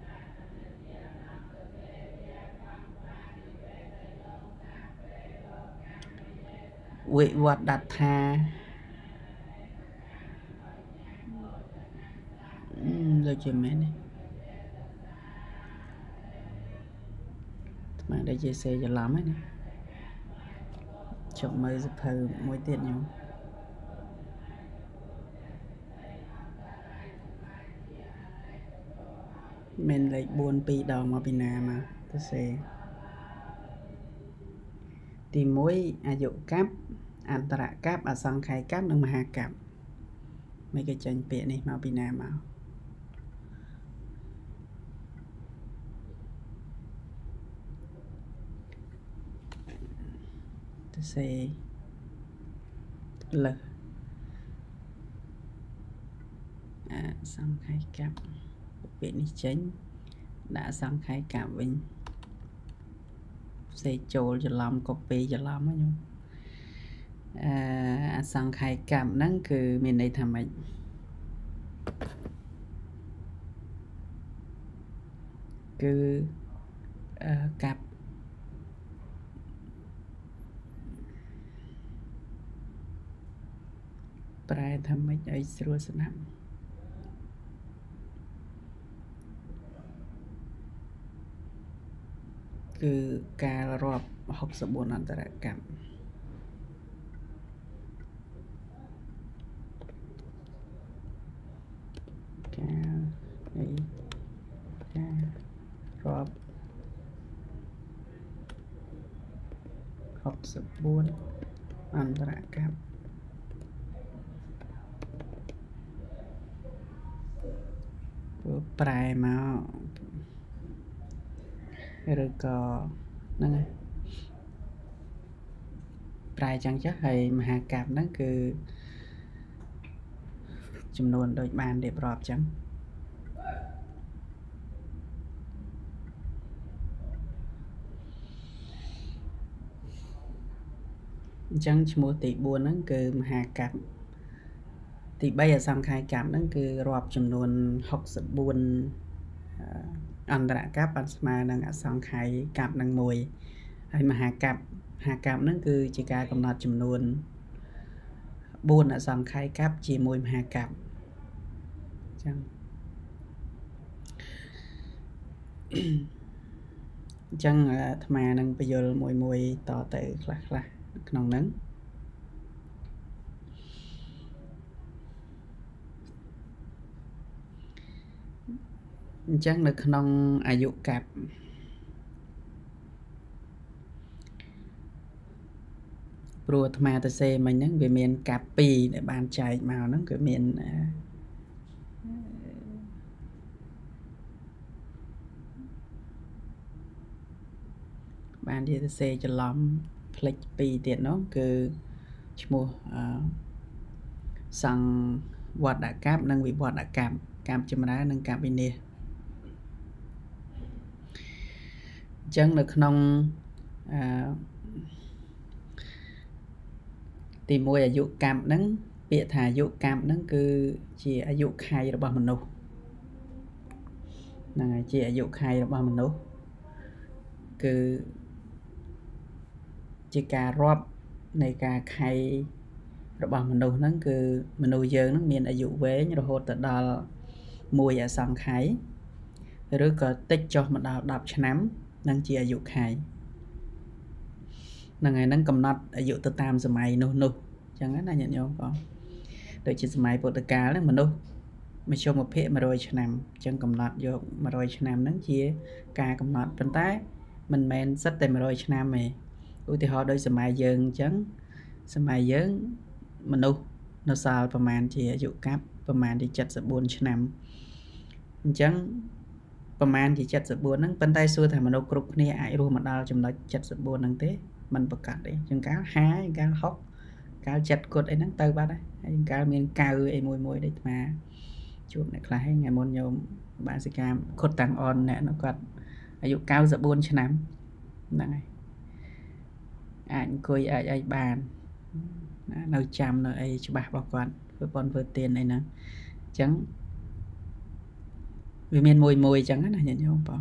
vị vọt đặt tha rồi chuyện mẹ này mà đây chia sẻ cho lắm ấy nè chọn mời giúp thử mỗi tiền nhau mình lại buồn pi đầu mà pin mà tôi sẽ tìm mối à dụ cáp an tạ cáp à sang khai cáp nâng mà hạ cáp mấy cái chân bịa này mà pin mà tôi sẽ lật sang khai cáp bị này tránh đã sang khai cảm mình sẽ trộn cho làm copy cho làm á nhung sang khai cảm nắng cứ mình đây thầm ấy cứ cặp bài thầm ấy ấy rồi sẽ nằmคือการรอบ64อันตรกรรมการนี้การรอบ64อันตรกรรมแปลมา rồi có năng prai chẳng chắc hay mà hạ cạp nó cứ chùm nôn đôi bàn để bọp chẳng chẳng mua tỷ buồn nó cứ mà hạ cạp thì bây giờ xong khai cạp nó cứ rọp chùm nôn học sự buồn anh đã cáp anh mà đang sang khai cặp đang mùi hay mà hạ cặp nó cứ chỉ cả cầm nát chùm luôn buồn ở sang khai cáp chỉ mùi mà hạ cặp chẳng chẳng mà đang bây giờ mùi tỏ tự là nồng nắng chắc được nông à dụ cặp rồi mà ta xe mình nó về miền cặp pì để bàn chạy màu nó cái miền bàn đi ta xe cho lắm flex pì tiền nó cứ mua sang quạt đã cáp nâng bị quạt đã cam chấm đá nâng cam bên đây chân được nông tìm mua ở dụ cam nắng ពាក្យថាអាយុកម្មហ្នឹងគឺជាអាយុខៃរបស់មនុស្សហ្នឹងហើយជាអាយុខៃរបស់មនុស្សគឺជាការរាប់នៃការខៃរបស់មនុស្សហ្នឹងគឺមនុស្សយើងហ្នឹងមានអាយុវែងរហូតទៅដល់1អសង្ខ័យឬក៏តិចចុះមកដល់10ឆ្នាំនឹងជាអាយុខៃហ្នឹងហើយហ្នឹងកំណត់អាយុទៅតាមសម័យនោះអញ្ចឹងណាញាតិញោមបងដូចជាសម័យពុទ្ធកាលហ្នឹងមនុស្សមធ្យមភាគ100ឆ្នាំអញ្ចឹងកំណត់យក100ឆ្នាំហ្នឹងជាការកំណត់ប៉ុន្តែមិនមែនសិតតែ100ឆ្នាំទេឧទាហរណ៍ដូចសម័យយើងអញ្ចឹងសម័យយើងមនុស្សនៅសាលប្រហែលជាអាយុកាប់ប្រហែលជា74ឆ្នាំអញ្ចឹងប្រហែលជា74ហ្នឹងប៉ុន្តែសួរថាមនុស្សគ្រប់គ្នាអាចរស់មកដល់ចំណុច74ហ្នឹងទេมันប្រកាសទេអញ្ចឹងកាល50កាល60កាល7គត់អីហ្នឹងទៅបាត់ហើយកាលមានកៅអីមួយដូចអាជួបអ្នកខ្លះថ្ងៃមុនញោមបានសិកាខុតតាំងអនអ្នកនោះគាត់អាយុ94ឆ្នាំហ្នឹងហើយអាចអង្គុយអាចអីបាននៅចាំនៅអីច្បាស់របស់គាត់ធ្វើបន់ធ្វើទានអីហ្នឹងអញ្ចឹងវាមានមួយអញ្ចឹងណាញាតិញោមបង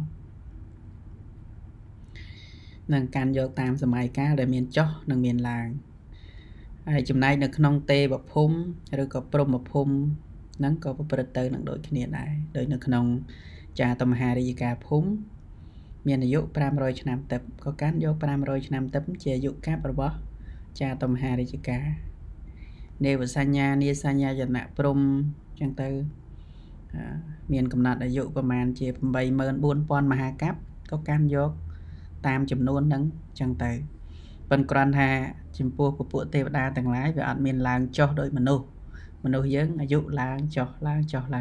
នឹងកាន់យកតាមសម័យកាលដែលមានចុះនិងមានឡើងហើយចំណែកនៅក្នុងទេវភូមិឬក៏ព្រហ្មភូមិហ្នឹងក៏ប្រព្រឹត្តទៅនឹងដូចគ្នាដែរដូចនៅក្នុងចាតមហារាជការភូមិមានអាយុ500ឆ្នាំទឹកក៏កាន់យក500ឆ្នាំទឹកជាអាយុកាប់របស់ចាតមហារាជការនេវសញ្ញានាសញ្ញាយណៈព្រំអញ្ចឹងទៅមានកំណត់អាយុប្រមាណជា 84000 មហាកាប់ក៏កាន់យកតាមចំនួនហ្នឹងអញ្ចឹងទៅប៉ុន្តែគ្រាន់ថាចំពោះពពួកទេវតាទាំងឡាយវាអត់មានឡើងចុះដោយមនុស្សយើងអាយុឡើងចុះហ្នឹង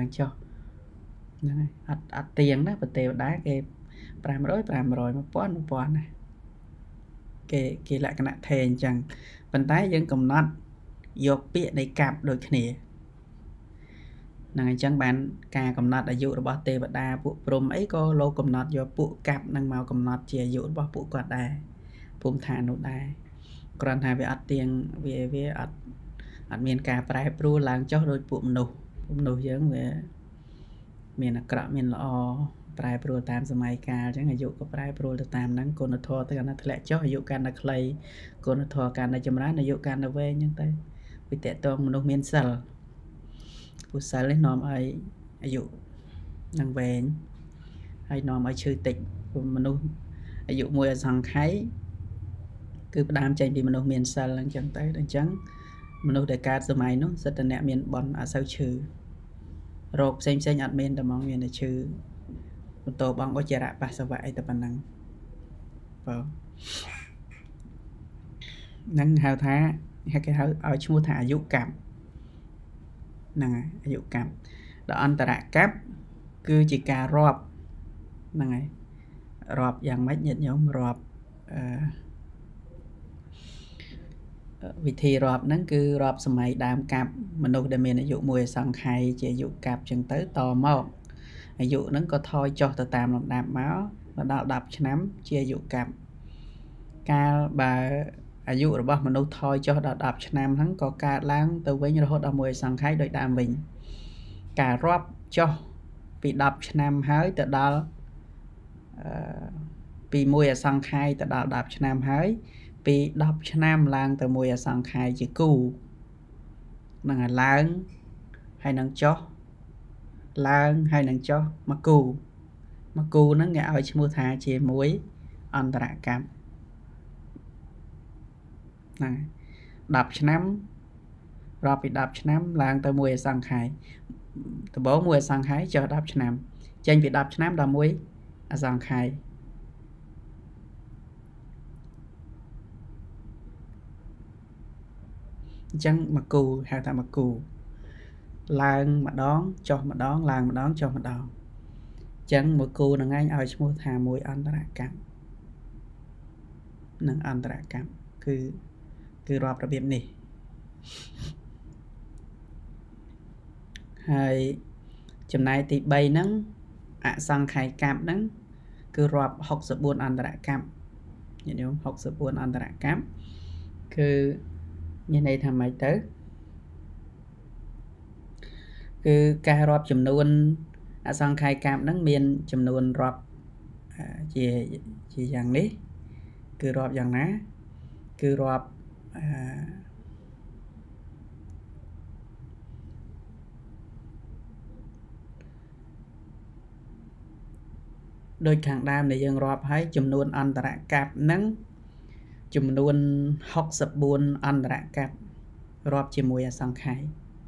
ហើយអត់ទៀងណាប្រទេវតាគេ500 1000ណាគេលក្ខណៈថេអញ្ចឹងប៉ុន្តែយើងកំណត់យកពាក្យនៃកាប់ដូចគ្នាហ្នឹងអញ្ចឹងបានការកំណត់អាយុរបស់ទេវតាពួកព្រហ្មអីក៏លោកកំណត់យកពួកកាប់នឹងមកកំណត់ជាអាយុរបស់ពួកគាត់ដែរភូមិឋាននោះដែរគ្រាន់តែវាអត់ទៀងវាអត់មានការប្រែប្រួលឡើងចុះដោយពួកមនុស្សយើងវាមានអាក្រក់មានល្អប្រែប្រួលតាមសម័យកាលអញ្ចឹងអាយុក៏ប្រែប្រួលទៅតាមហ្នឹងគុណធម៌ទៅកាន់តែធ្លាក់ចុះអាយុកាន់តែខ្លីគុណធម៌កាន់តែចម្រើនអាយុកាន់តែវែងអញ្ចឹងទៅវាតកតងមនុស្សមានសិលពុសិលនេះនាំឲ្យអាយុនឹងវែងហើយនាំឲ្យឈឺតិចមនុស្សអាយុមួយអសង្ខ័យគឺផ្ដើមចេញពីមនុស្សមានសិលអញ្ចឹងទៅអញ្ចឹងមនុស្សដែលកើតសម័យនោះសិតតែអ្នកមានបុណ្យអត់សូវឈឺរោគផ្សេងអត់មានតែហ្មងមានតែឈឺបន្តបងឧច្ចារៈបាសវៈអីតែប៉ុណ្ណឹងបងហ្នឹងហៅថាគេហៅឲ្យឈ្មោះថាអាយុកម្មហ្នឹងហើយអាយុកម្មដល់អន្តរកម្មគឺជាការរាប់ហ្នឹងហើយរាប់យ៉ាងម៉េចញាតិញោមរាប់វិធីរាប់ហ្នឹងគឺរាប់សម័យដើមកាប់មនុស្សដែលមានអាយុមួយអសង្ខ័យជាអាយុកាប់ចឹងទៅតមកអាយុហ្នឹងក៏ថយចុះទៅតាមលំដាប់មកដល់10ឆ្នាំជាអាយុកាប់កាលបើអាយុរបស់មនុស្សថយចុះដល់10ឆ្នាំហ្នឹងក៏កើតឡើងទៅវិញរហូតដល់មួយអសង្ខ័យដោយដើមវិញការរាប់ចុះពី10ឆ្នាំហើយទៅដល់ពីមួយអសង្ខ័យទៅដល់10ឆ្នាំហើយពី10ឆ្នាំឡើងទៅមួយអសង្ខ័យជាគូនឹងឲ្យឡើងហើយនឹងចុះឡើងហើយនឹងចុះមកគូហ្នឹងគេឲ្យឈ្មោះថាជាមួយអន្តរកម្មហ្នឹង10ឆ្នាំរាប់ពី10ឆ្នាំឡើងទៅមួយអសង្ខ័យដំបូងមួយអសង្ខ័យចុះ10ឆ្នាំចេញពី10ឆ្នាំដល់មួយអសង្ខ័យអញ្ចឹងមកគូហៅថាមកគូឡើងម្ដងចុះម្ដងឡើងម្ដងចុះម្ដងអញ្ចឹងមួយគូហ្នឹងឯងឲ្យឈ្មោះថាមួយអន្តរកម្មនិងអន្តរកម្មគឺរាប់របៀបនេះហើយចំណែកទី3ហ្នឹងអសង្ខ័យកម្មហ្នឹងគឺរាប់64អន្តរកម្មញាតិញោម64អន្តរកម្មគឺមានន័យថាម៉េចទៅ cứ ca rọp chùm nuôn xong khai cạp nắng miền chùm nuôn rọp chỉ dạng ní cứ rọp dạng ná cứ rọp đôi kháng đam để dân rọp hay chùm nuôn ăn tạ cạp nắng chùm nuôn học sập buôn ăn tạ cạp rọp chỉ mùi xong khai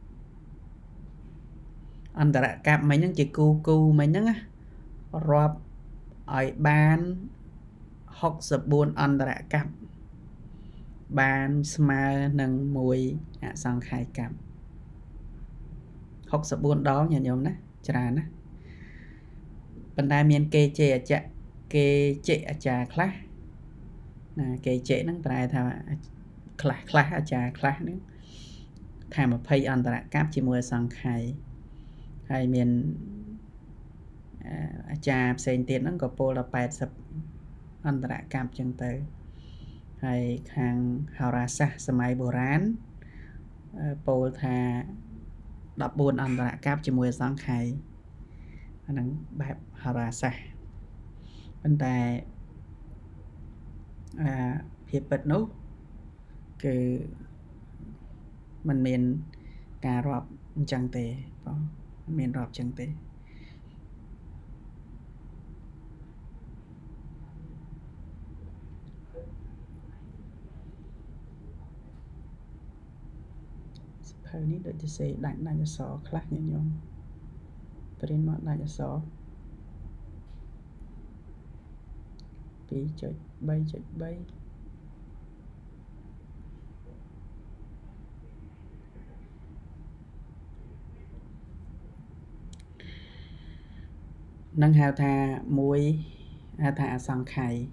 ăn tạ cạp mấy nắng chỉ cu mấy nắng á rọp ở ban học sập buôn ăn tạ cạp ban smile nâng mùi xong khai cạp học sập buôn đó nhà nhóm ná chả ná bên đây miền kê chệ chả khá kê chệ nâng tại thà khá chả khá nữa thà mà pay ăn tạ cáp chỉ mua xong khai hay miền chả xem tiền nó có bồ là 80 ăn tạ cáp chân tới hay hàng hào ra xa sơ máy bồ rán bồ thà đọc buôn ăn tạ cáp chỉ mua xong khai năng bạp hào ra xa vấn đề hiệp bật nốt cứ mình miền cà rọp chẳng tệ miền rọp chẳng tệ hơi ní đợi cho xe đánh cho xó khác như nhau trên mặt đánh cho xó tí chạy bay nâng hào thà muối thà xong khai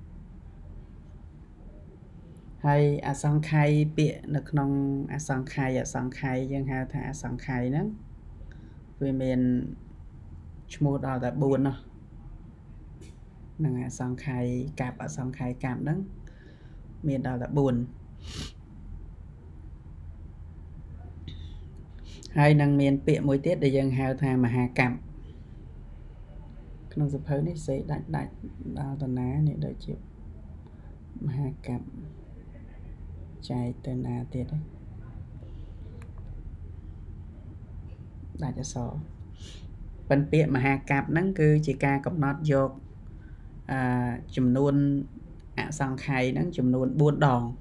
hay xong khai bịa được nông xong khai dân hào thà xong khai nè vì mình mua đó là buồn đó nâng xong khai cạp xong khai cạp đó mình đó là buồn hay nâng miền bịa mỗi tiết để dân hào thà mà hà cạp nông dập hơi này sẽ đại đào tần ná này đợi chịu mà hà cạp chạy tên à tiết đấy đại cho sổ phần bịa mà hà cạp nắng cứ chỉ ca cộng nót vô chùm nuôn xong khai nắng chùm nuôn buôn đòn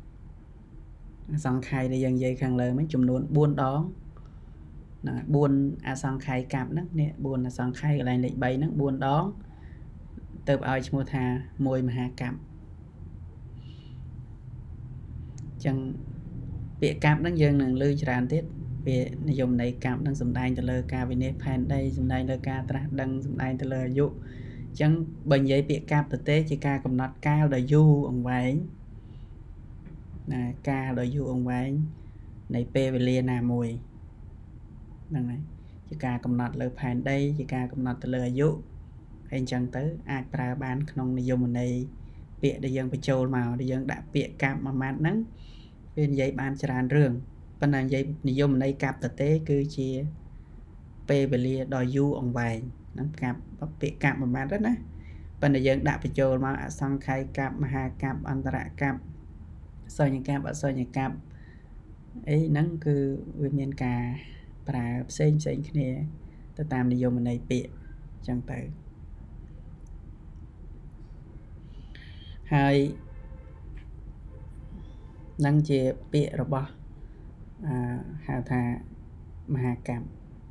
xong khai để dần dây khăn lời mấy chùm nuôn buôn đó buôn xong khai cạp nắng nè buôn xong khai lại định bay nắng buôn đó tập ai mua thà môi mà hà cạp chẳng bịa cạp nắng dân nâng lưu tràn tiết về dùng này cạp đang dùng đai từ lơ ca về nếp pan đây dùng đai lơ ca đang dùng đai từ lơ dụ chẳng bệnh giấy bịa cạp thực tế chỉ ca cầm nát cao đời du ông váy ca đời du ông váy này p về lia nà mùi đằng này chỉ ca cầm nát lơ pan đây chỉ ca cầm nát từ lơ dụ anh chẳng tới ai pra bán không dùng này bịa để dân phải trôi màu để dân đã bịa cạp mà mát nắng bên giấy bán tràn rường bên này giấy dùng này cạp thực tế cứ chia p về lia đòi du ông vài nó cạp bị cạp mà bán rất á bên này dân đã phải trôi mà xong khai cạp mà hà cạp ăn tạ cạp soi những cạp ở soi những cạp ấy nắng cứ nguyên miền cả bà xây cái này ta tạm để dùng này bịa chẳng tới hai nâng chia bịa rồi bỏ hà thà mà hà cạp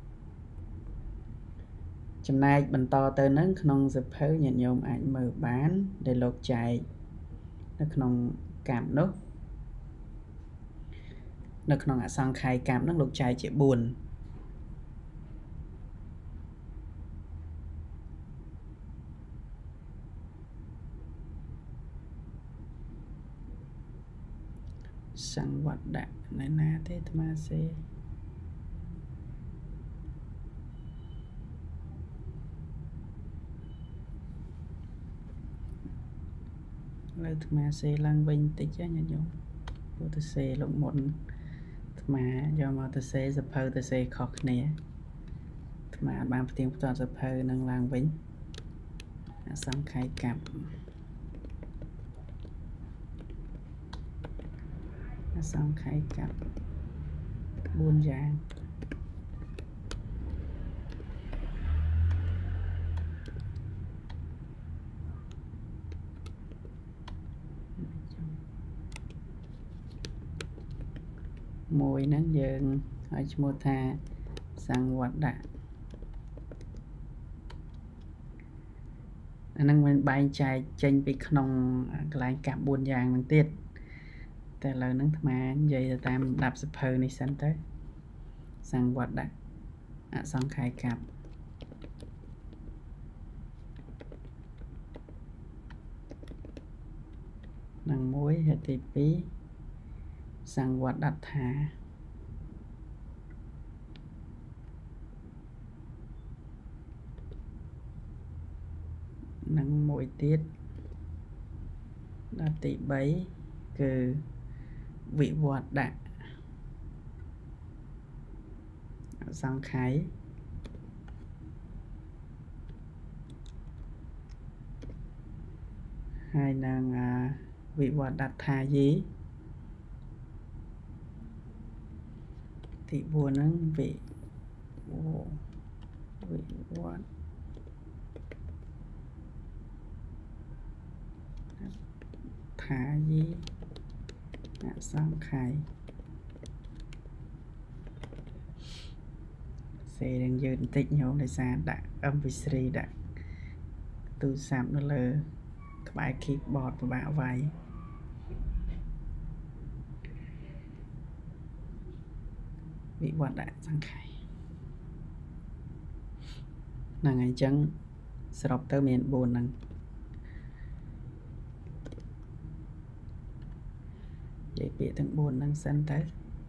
chấm nay mình to tới nâng không dịp hơi nhận nhôm ảnh mở bán để lột chạy nó không cảm nốt nó không sang khai cảm nó lột chạy chỉ buồn sang vật đạn này na thế mà sẽ lời mà xe lăng bình tích cho nhà nhóm của tôi xe lộn một mà do mà tôi sẽ sập hơi tôi sẽ khó khăn mà bạn tiếng toàn sập hơi nâng lang vĩnh xong khai cặp xong khai cặp buôn giang mùi nắng dần ở mô tha sang hoạt đạn năng mình bay chạy tranh bị nông lại cặp buôn giang năng tiếtแต่lời nắng mà vậy là tam đạp sập hơi này sẵn tới sang hoạt đạn xong khai cặp năng muối hệ tỷ phí sang hoạt đặt thả năng mỗi tiết là tỷ bấy cứ vị hoạt đạn sang khai hai năng vị hoạt đặt thả gì thì buồn nắng vị hoạt thả gì sang khai xe đang dừng tích nhau để ra đã âm vị sri đã từ sạm nó lơ các bài keyboard và bả vai bị hoạt đại sang khai là ngày trắng sọc tới miền buồn năng vậy bị thằng buồn năng sân tới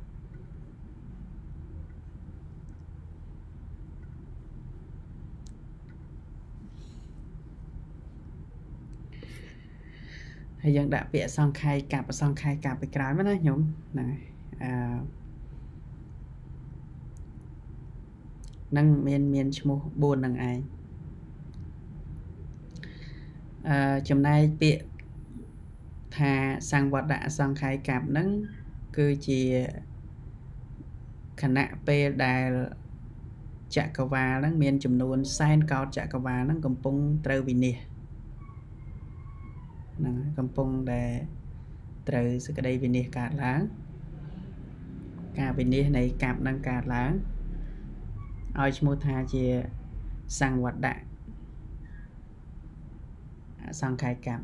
hay dân đã bị xong khai cặp bị cái mất đó nhung này năng miền chmô buồn năng ai chấm nay bị thà sang vật đã sang khai cặp nắng cứ chỉ khả nạ p đài chạ cầu và nắng miền chấm nôn sign cao chạ cầu và nắng cầm pung trâu vì nè cầm pung để trâu sự cái đây vì nè cả láng cả vì nè này cặp năng cả láng oi mô tha chỉ sang vật đã sang khai cặp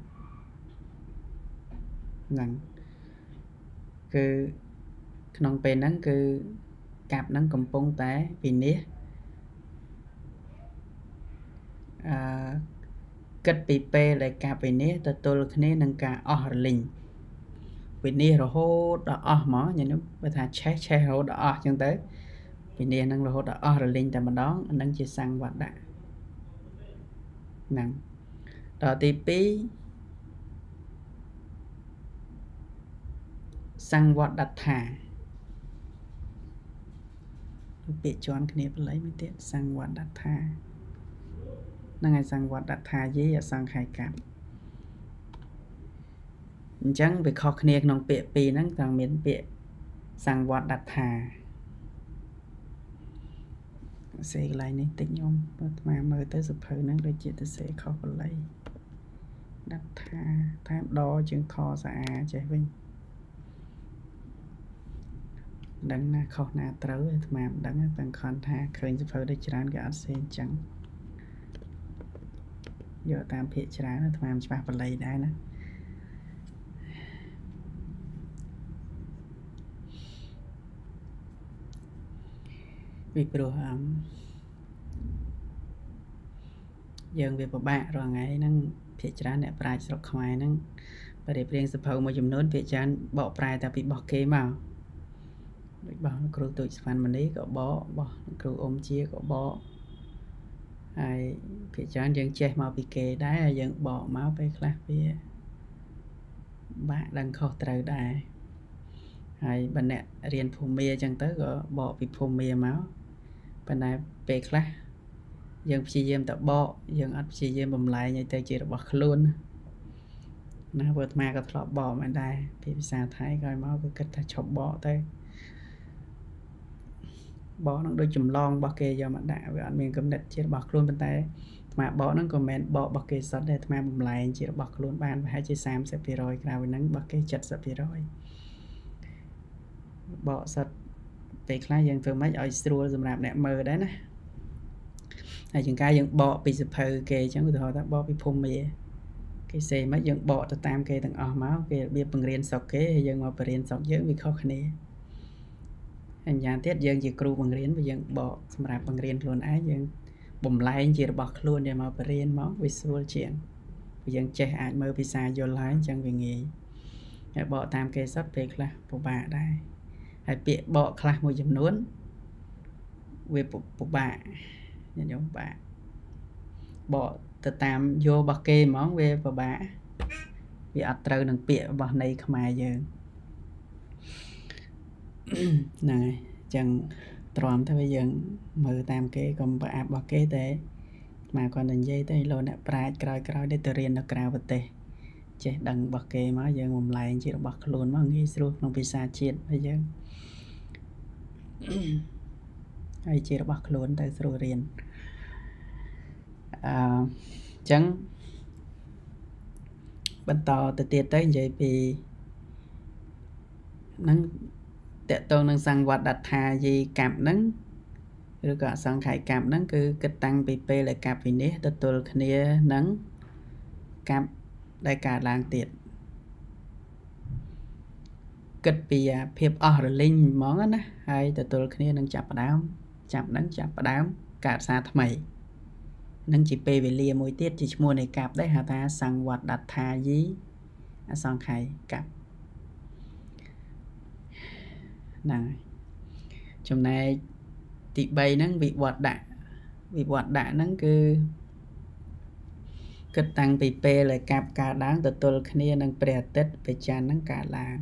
năng cứ nông pe nắng cứ cặp nắng cầm pung té vì nè kết bị pe lại cặp vì nè tôi khné nâng cả linh vì nè rồi hốt đó mỏ nhìn nó phải thà che hốt đó chân tới vì nè nâng rồi hốt đó linh tại mà đó nâng chỉ sang vật đã nặng đó tí pí sang vật đặt thả bị chọn cái này lấy mới tiện sang vật đặt thả năng ngày sang vật đặt thả dưới ở sang khai cảm chẳng bị khó khăn nông bịa pì năng thằng miễn bịa sang vật đặt thả sẽ lại nên tính nhôm mà mời tới sụp hơi năng đôi chị tôi sẽ khó có lấy đặt thả tham đo chứng thò xa chạy vinh đăng na khó na trấu mà đăng bằng con tha khơi sụp hơi đây chán cái sen trắng giờ tam phía chán nó làm cho bà lấy đây nè vì pro dân về bạn rồi ngày năng phía chán này prai sọc ngoài năng và để riêng sập hậu mà dùng nốt phía chán bỏ prai ta bị bỏ kế màu bỏ kêu tụi fan mình đấy có bỏ kêu ôm chia có bỏ ai phía chán dân che màu bị kề đá dân bỏ máu về khác phía bạn đang khó trời đại ហើយបើអ្នករៀនភូមិមាចឹងទៅក៏បកពីភូមិមាមកប៉ុន្តែពេលខ្លះយើងព្យាយាមតែបកយើងអត់ព្យាយាមបំលែងឲ្យទៅជារបស់ខ្លួនណាព្រោះអាត្មាក៏ធ្លាប់បកមែនដែរពីភាសាថៃក្រោយមកគឺគិតថាឈប់បកទៅបកនឹងដូចចម្លងរបស់គេយកមកដាក់វាអត់មានកំណត់ជារបស់ខ្លួនប៉ុន្តែអាត្មាបកហ្នឹងក៏មិនមែនបករបស់គេសុទ្ធដែរអាត្មាបំលែងជារបស់ខ្លួនបានប្រហែលជា 30% ក្រៅហ្នឹងរបស់គេ 70% បកសិតពេលខ្លះយើងធ្វើម៉េចឲ្យស្រួលសម្រាប់អ្នកមើលដែរណាហើយជាងការយើងបកពីសភៅគេអញ្ចឹងឧទាហរណ៍ថាបកពីភូមិមាគេសេម៉េចយើងបកទៅតាមគេទាំងអស់មកគេរបៀបបង្រៀនស្រុកគេហើយយើងមកបរៀនស្រុកយើងវាខុសគ្នាអញ្ចឹងទៀតយើងជាគ្រូបង្រៀនយើងបកសម្រាប់បង្រៀនខ្លួនឯងយើងបំលែងជារបស់ខ្លួនយកមកបរៀនមកវាស្រួលជាងព្រោះយើងចេះអាចមើលភាសាយល់ហើយអញ្ចឹងវាងាយហើយបកតាមគេសុទ្ធពេលខ្លះពិបាកដែរហើយពាក្យបកខ្លះមួយចំនួនវាពិបាកញាតិញោមពិបាកបកទៅតាមយករបស់គេហ្មងវាពិបាកវាអត់ត្រូវនឹងពាក្យរបស់ន័យខ្មែរយើងហ្នឹងហើយអញ្ចឹងទ្រាំទៅយើងមើលតាមគេកុំប្រអាប់របស់គេតែមកគាត់និយាយទៅលោកអ្នកប្រាជ្ញក្រោយដែលទៅរៀននៅក្រៅប្រទេសចេះដឹងរបស់គេមកយើងបំលែងជារបស់ខ្លួនមកងាយស្រួលក្នុងភាសាជាតិហើយយើងហើយជារបស់ខ្លួនទៅស្រួលរៀនអញ្ចឹងបន្តទៅទៀតទៅនិយាយពីហ្នឹងតកតងនឹងសង្វត្តដថាយីកັບហ្នឹងឬក៏អសង្ខ័យកັບហ្នឹងគឺគិតតាំងពីពេលដែលកັບវិនិច្ឆ័យទៅទល់គ្នានឹងកັບដែលកើតឡើងទៀតគិតពីភាពអស់រលីងហ្មងណាហើយទៅទល់គ្នានឹងចាប់ផ្ដើមកើតសារថ្មីនឹងជាពេលវេលាមួយទៀតជាឈ្មោះនៃកັບដែរហៅថាសង្វត្តដថាយីអសង្ខ័យកັບហ្នឹងចំណែកទី3ហ្នឹងវិវត្តៈហ្នឹងគឺគិតតាំងពីពេលដែលកັບកើតឡើងទៅទល់គ្នានឹងព្រះអាទិត្យព្រះច័ន្ទហ្នឹងកើតឡើង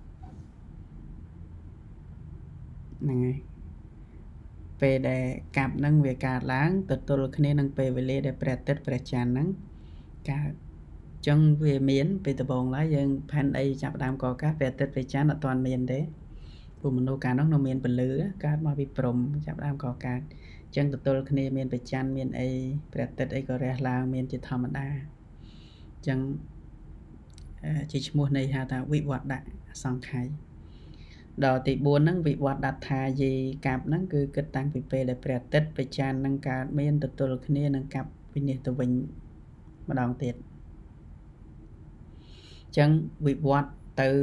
ហ្នឹងហើយពេលដែលកັບហ្នឹងវាកើតឡើងទៅទល់គ្នានឹងពេលវេលាដែលព្រះអាទិត្យព្រះច័ន្ទហ្នឹងកើតអញ្ចឹងវាមានពេលដំបូងឡើយយើងផែនអីចាប់ដើមកកើតព្រះអាទិត្យព្រះច័ន្ទអត់ទាន់មានទេព្រោះមនុស្សកាលនោះនៅមានពលឺកើតមកពីព្រំចាប់ដើមកកើតអញ្ចឹងទៅទល់គ្នាមានព្រះច័ន្ទមានអីព្រះអាទិត្យអីក៏រះឡើងមានជាធម្មតាអញ្ចឹងជាឈ្មោះនៃហៅថាវិវត្តៈសង្ខ័យដល់ទី4ហ្នឹងវិវត្តដថាយីកັບហ្នឹងគឺគិតតាំងពីពេលដែលព្រះអាទិត្យព្រះច័ន្ទហ្នឹងកើតមានទៅទល់គ្នានឹងកັບវិនិច្ឆ័យទៅវិញម្ដងទៀតអញ្ចឹងវិវត្ត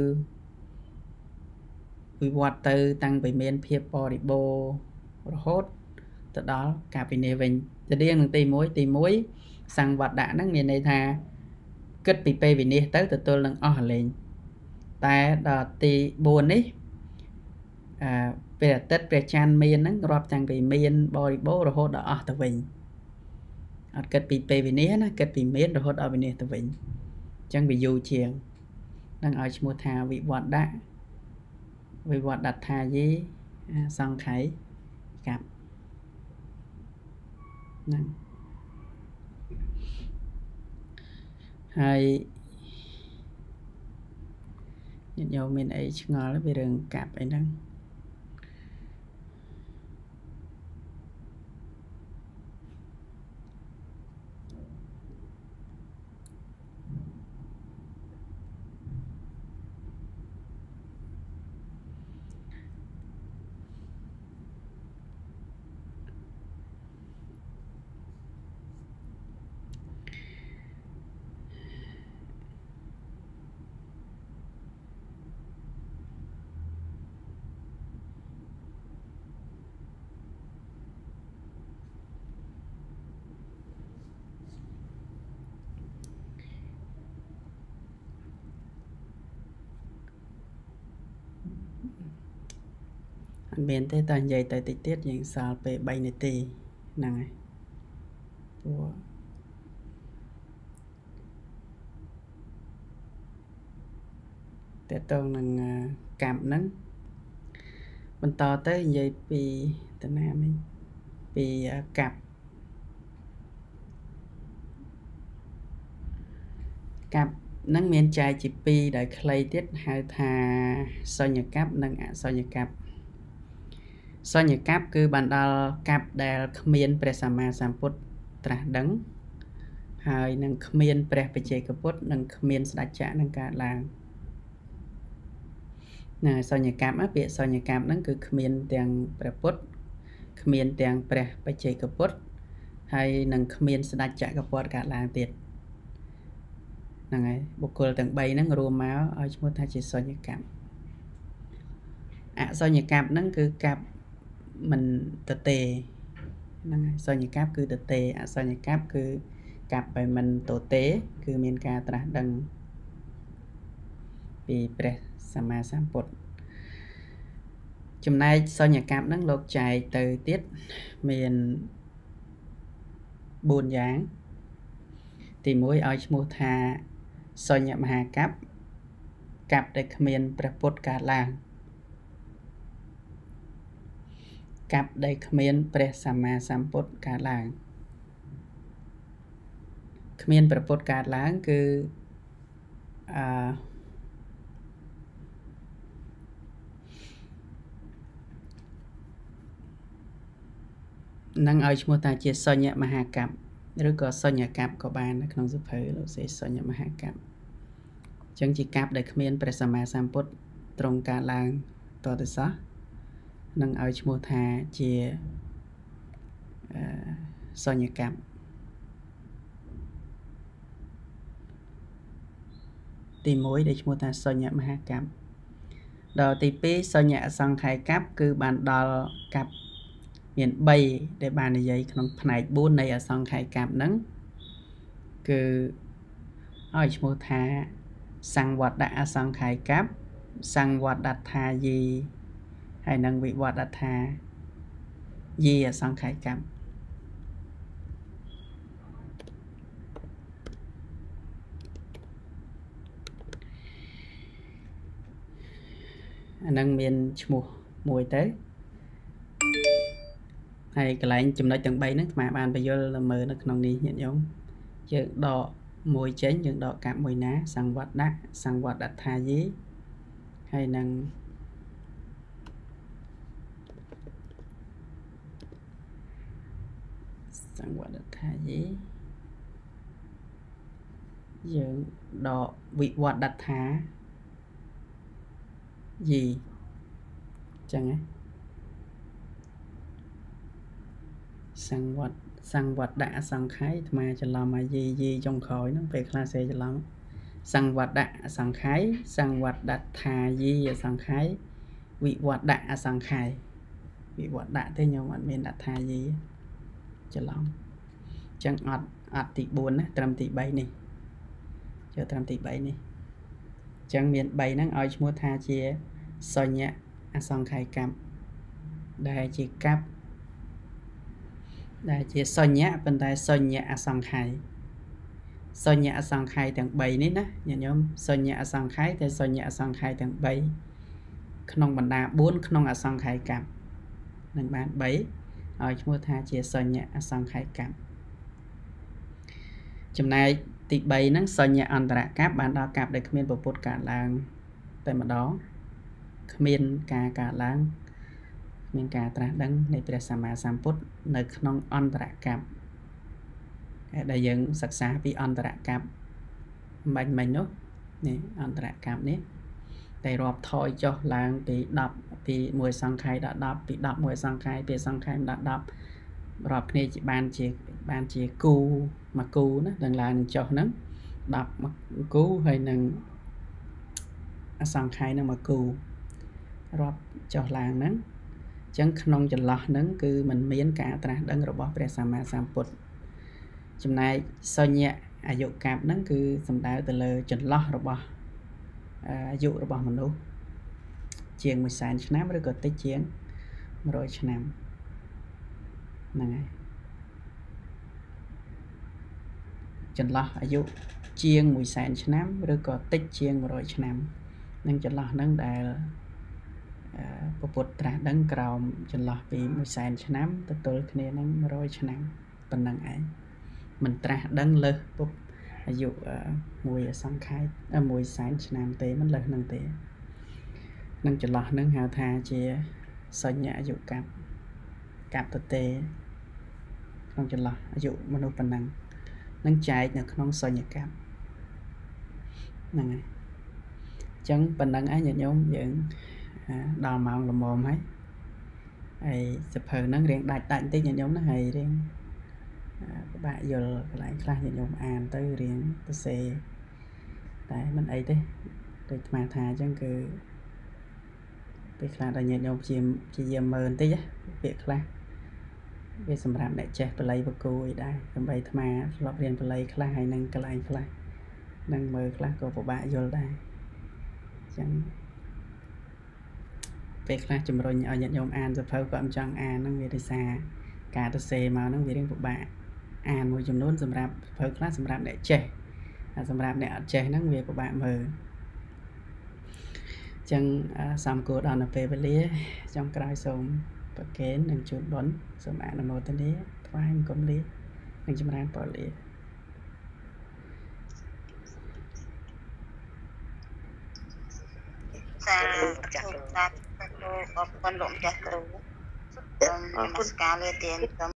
ទៅតាំងពីមានភាពបរិបូររហូតទៅដល់ការវិនិច្ឆ័យវិញទៅរៀងនឹងទី1សង្វត្តៈហ្នឹងមានន័យថាគិតពីពេលវិនិច្ឆ័យទៅទល់នឹងអស់រលែងតែដល់ទី4នេះពេលអាទិត្យព្រះច័ន្ទមានហ្នឹងរាប់តាំងពីមានបរិបូររហូតដល់អស់ទៅវិញអត់គិតពីពេលវិនិច្ឆ័យណាគិតពីមានរហូតដល់វិនិច្ឆ័យទៅវិញអញ្ចឹងវាយូរជាងនឹងឲ្យឈ្មោះថាវិវត្តដថាយីសង្ខ័យកັບហ្នឹងហើយញាតិញោមមានអីឆ្ងល់ពីរឿងកັບអីហ្នឹងអត់មានទេតែនិយាយទៅតិចទៀតយើងសល់ពេល3នាទីហ្នឹងហើយព្រោះតើតងនឹងកម្មហ្នឹងបន្តទៅនិយាយពីតាណាមិញពីកាប់ហ្នឹងមានចែកជា2ដោយខ្លីទៀតហៅថាសញ្ញកັບនិងអសញ្ញកັບសញ្ញកັບគឺបានដល់កັບដែលគ្មានព្រះសម្មាសម្ពុទ្ធត្រាស់ដឹងហើយនឹងគ្មានព្រះបច្ចេកពុទ្ធនិងគ្មានស្ដេចចក្រនឹងកើតឡើងណាសញ្ញកັບពាក្យសញ្ញកັບហ្នឹងគឺគ្មានទាំងព្រះពុទ្ធគ្មានទាំងព្រះបច្ចេកពុទ្ធហើយនឹងគ្មានស្ដេចចក្រពតកើតឡើងទៀតហ្នឹងហើយបុគ្គលទាំង3ហ្នឹងរួមមកឲ្យឈ្មោះថាជាសញ្ញកັບអសញ្ញកັບហ្នឹងគឺកັບមិនទទេហ្នឹងហើយសញ្ញកັບគឺទទេអសញ្ញកັບគឺកັបបែមិនទទេគឺមានការត្រាស់ដឹងពីព្រះសម្មាសម្ពុទ្ធចំណែកសញ្ញកັບហ្នឹងលោកចែកទៅទៀតមាន4យ៉ាងទី1ឲ្យឈ្មោះថាសញ្ញមហាកັບកັបដែលគ្មានព្រះពុទ្ធកើតឡើងកັບដែលគ្មានព្រះសម្មាសម្ពុទ្ធកើតឡើងគ្មានព្រះពុទ្ធកើតឡើងគឺនឹងឲ្យឈ្មោះថាជាសញ្ញមហាកັបឬក៏សញ្ញកັບក៏បាននៅក្នុងសភៅលោកសេសញ្ញមហាកັបអញ្ចឹងជាកັບដែលគ្មានព្រះសម្មាសម្ពុទ្ធទ្រង់កើតឡើងតទៅសោះនឹងឲ្យឈ្មោះថាជាសញ្ញកັបទី1ដែលឈ្មោះថាសញ្ញមហាកັបដល់ទី2សញ្ញអសង្ខ័យកັបគឺបានដល់កັបមាន3ដែលបាននិយាយក្នុងផ្នែក4នៃអសង្ខ័យកັບហ្នឹងគឺឲ្យឈ្មោះថាសង្វត្តអសង្ខ័យកັបសង្វត្តថាយីហើយនឹងវិវត្តថាយីអសង្ខ័យកັបអានឹងមានឈ្មោះមួយទៅហើយកន្លែងចំណុចទាំង3ហ្នឹងស្មាបានបញ្យល់មើលនៅក្នុងនេះញាតិញោមយើងដកមួយចេញយើងដកកាប់មួយណាសង្វត្តដាក់សង្វត្តថាយីហើយនឹងសង្វត្តថាយីយើងដកវិវត្តថាយីចឹងហ៎សង្វត្តដាក់អសង្ខ័យអាត្មាច្រឡំមកយីចុងក្រោយហ្នឹងពេលខ្លះសេច្រឡំសង្វត្តដាក់អសង្ខ័យសង្វត្តថាយីអសង្ខ័យវិវត្តដាក់អសង្ខ័យវិវត្តដាក់ទេញោមអត់មានដាក់ថាយីច្រឡំចឹងអត់ទី4ណាត្រឹមទី3នេះចូលត្រឹមទី3នេះចឹងមាន3ហ្នឹងឲ្យឈ្មោះថាជាសញ្ញអសង្ខ័យកັບដែលជាកັບដែលជាសញ្ញៈប៉ុន្តែសញ្ញៈអសង្ខ័យសញ្ញៈអសង្ខ័យទាំង3នេះណាញាតិញោមសញ្ញៈអសង្ខ័យតែសញ្ញៈអសង្ខ័យទាំង3ក្នុងបណ្ដា4ក្នុងអសង្ខ័យកັບនឹងបាន3ឲ្យឈ្មោះថាជាសញ្ញៈអសង្ខ័យកັបចំណែកទី3ហ្នឹងសញ្ញៈអន្តរកັບបានដល់កັບដែលគ្មានពុទ្ធកើតឡើងតែម្ដងគ្មានការកើតឡើងមានការត្រាស់ដឹងនៃព្រះសម្មាសម្ពុទ្ធនៅក្នុងអន្តរកັបដែលយើងសិក្សាពីអន្តរកັបមិញនោះនេះអន្តរកັបនេះតែរាប់ថយចុះឡើងពី10ពី1សង្ខ័យដល់10ពី10 1សង្ខ័យពីសង្ខ័យដល់10រាប់គ្នាជាបានជាគូមួយគូណាដល់ឡើងនឹងចុះហ្នឹង10គូហើយនឹងអសង្ខ័យនឹងមួយគូរាប់ចុះឡើងហ្នឹងអញ្ចឹងក្នុងចន្លោះហ្នឹងគឺมันមានការត្រាស់ដឹងរបស់ព្រះសម្មាសម្ពុទ្ធចំណែកសញ្ញៈអាយុកັບហ្នឹងគឺសំដៅទៅលើចន្លោះរបស់អាយុរបស់មនុស្សជាង100,000ឆ្នាំឬក៏តិចជាង100ឆ្នាំហ្នឹងហើយចន្លោះអាយុជាង100,000ឆ្នាំឬក៏តិចជាង100ឆ្នាំនឹងចន្លោះហ្នឹងដែលពពុទ្ធត្រាស់ដឹងក្រោមចន្លោះពី100,000 ឆ្នាំទៅទល់គ្នានឹង100 ឆ្នាំប៉ុណ្ណឹងឯងមិនត្រាស់ដឹងលើសពុកអាយុមួយសង្ខេប100,000 ឆ្នាំទេមិនលើសហ្នឹងទេនឹងចន្លោះហ្នឹងហៅថាជាសញ្ញអាយុកັບតទេក្នុងចន្លោះអាយុមនុស្សប៉ុណ្ណឹងនឹងចែកនៅក្នុងសញ្ញកັບហ្នឹងហើយអញ្ចឹងប៉ុណ្ណឹងឯងញាតិញោមយើងដល់ម៉ោងល្មមហើយសភៅហ្នឹងរៀងដាច់បន្តិចញាតិញោមណាហើយរៀងពិបាកយល់កន្លែងខ្លះញាតិញោមអានទៅរៀងសរសេរតែមិនអីទេដូចអាត្មាថាអញ្ចឹងគឺពេលខ្លះដល់ញាតិញោមជាយាមមើលបន្តិចពាក្យខ្លះវាសម្រាប់អ្នកចេះបល័យបកគូអីដែរដើម្បីអាត្មាធ្លាប់រៀនបល័យខ្លះហើយនឹងកន្លែងខ្លះនឹងមើលខ្លះក៏ពិបាកយល់ដែរអញ្ចឹងពេលខ្លះជំរុញឲ្យញាតិញោមអានសភៅក៏មិនចង់អានហ្នឹងវាដោយសារការទៅសេមកហ្នឹងវារៀងពិបាកអានមួយចំនួនសម្រាប់សភៅខ្លះសម្រាប់អ្នកចេះសម្រាប់អ្នកអត់ចេះហ្នឹងវាពិបាកមើលអញ្ចឹងសំគួរដល់នៅពេលវេលាចុងក្រោយសូមប្រគេននិងជូនបុណ្យសូមអនុមោទនាថ្វាយបង្គំលានិងចម្រើនពរលា
សាធុសាធុអរគុណលោកម្ចាស់គ្រូសូមនមស្ការលាទាន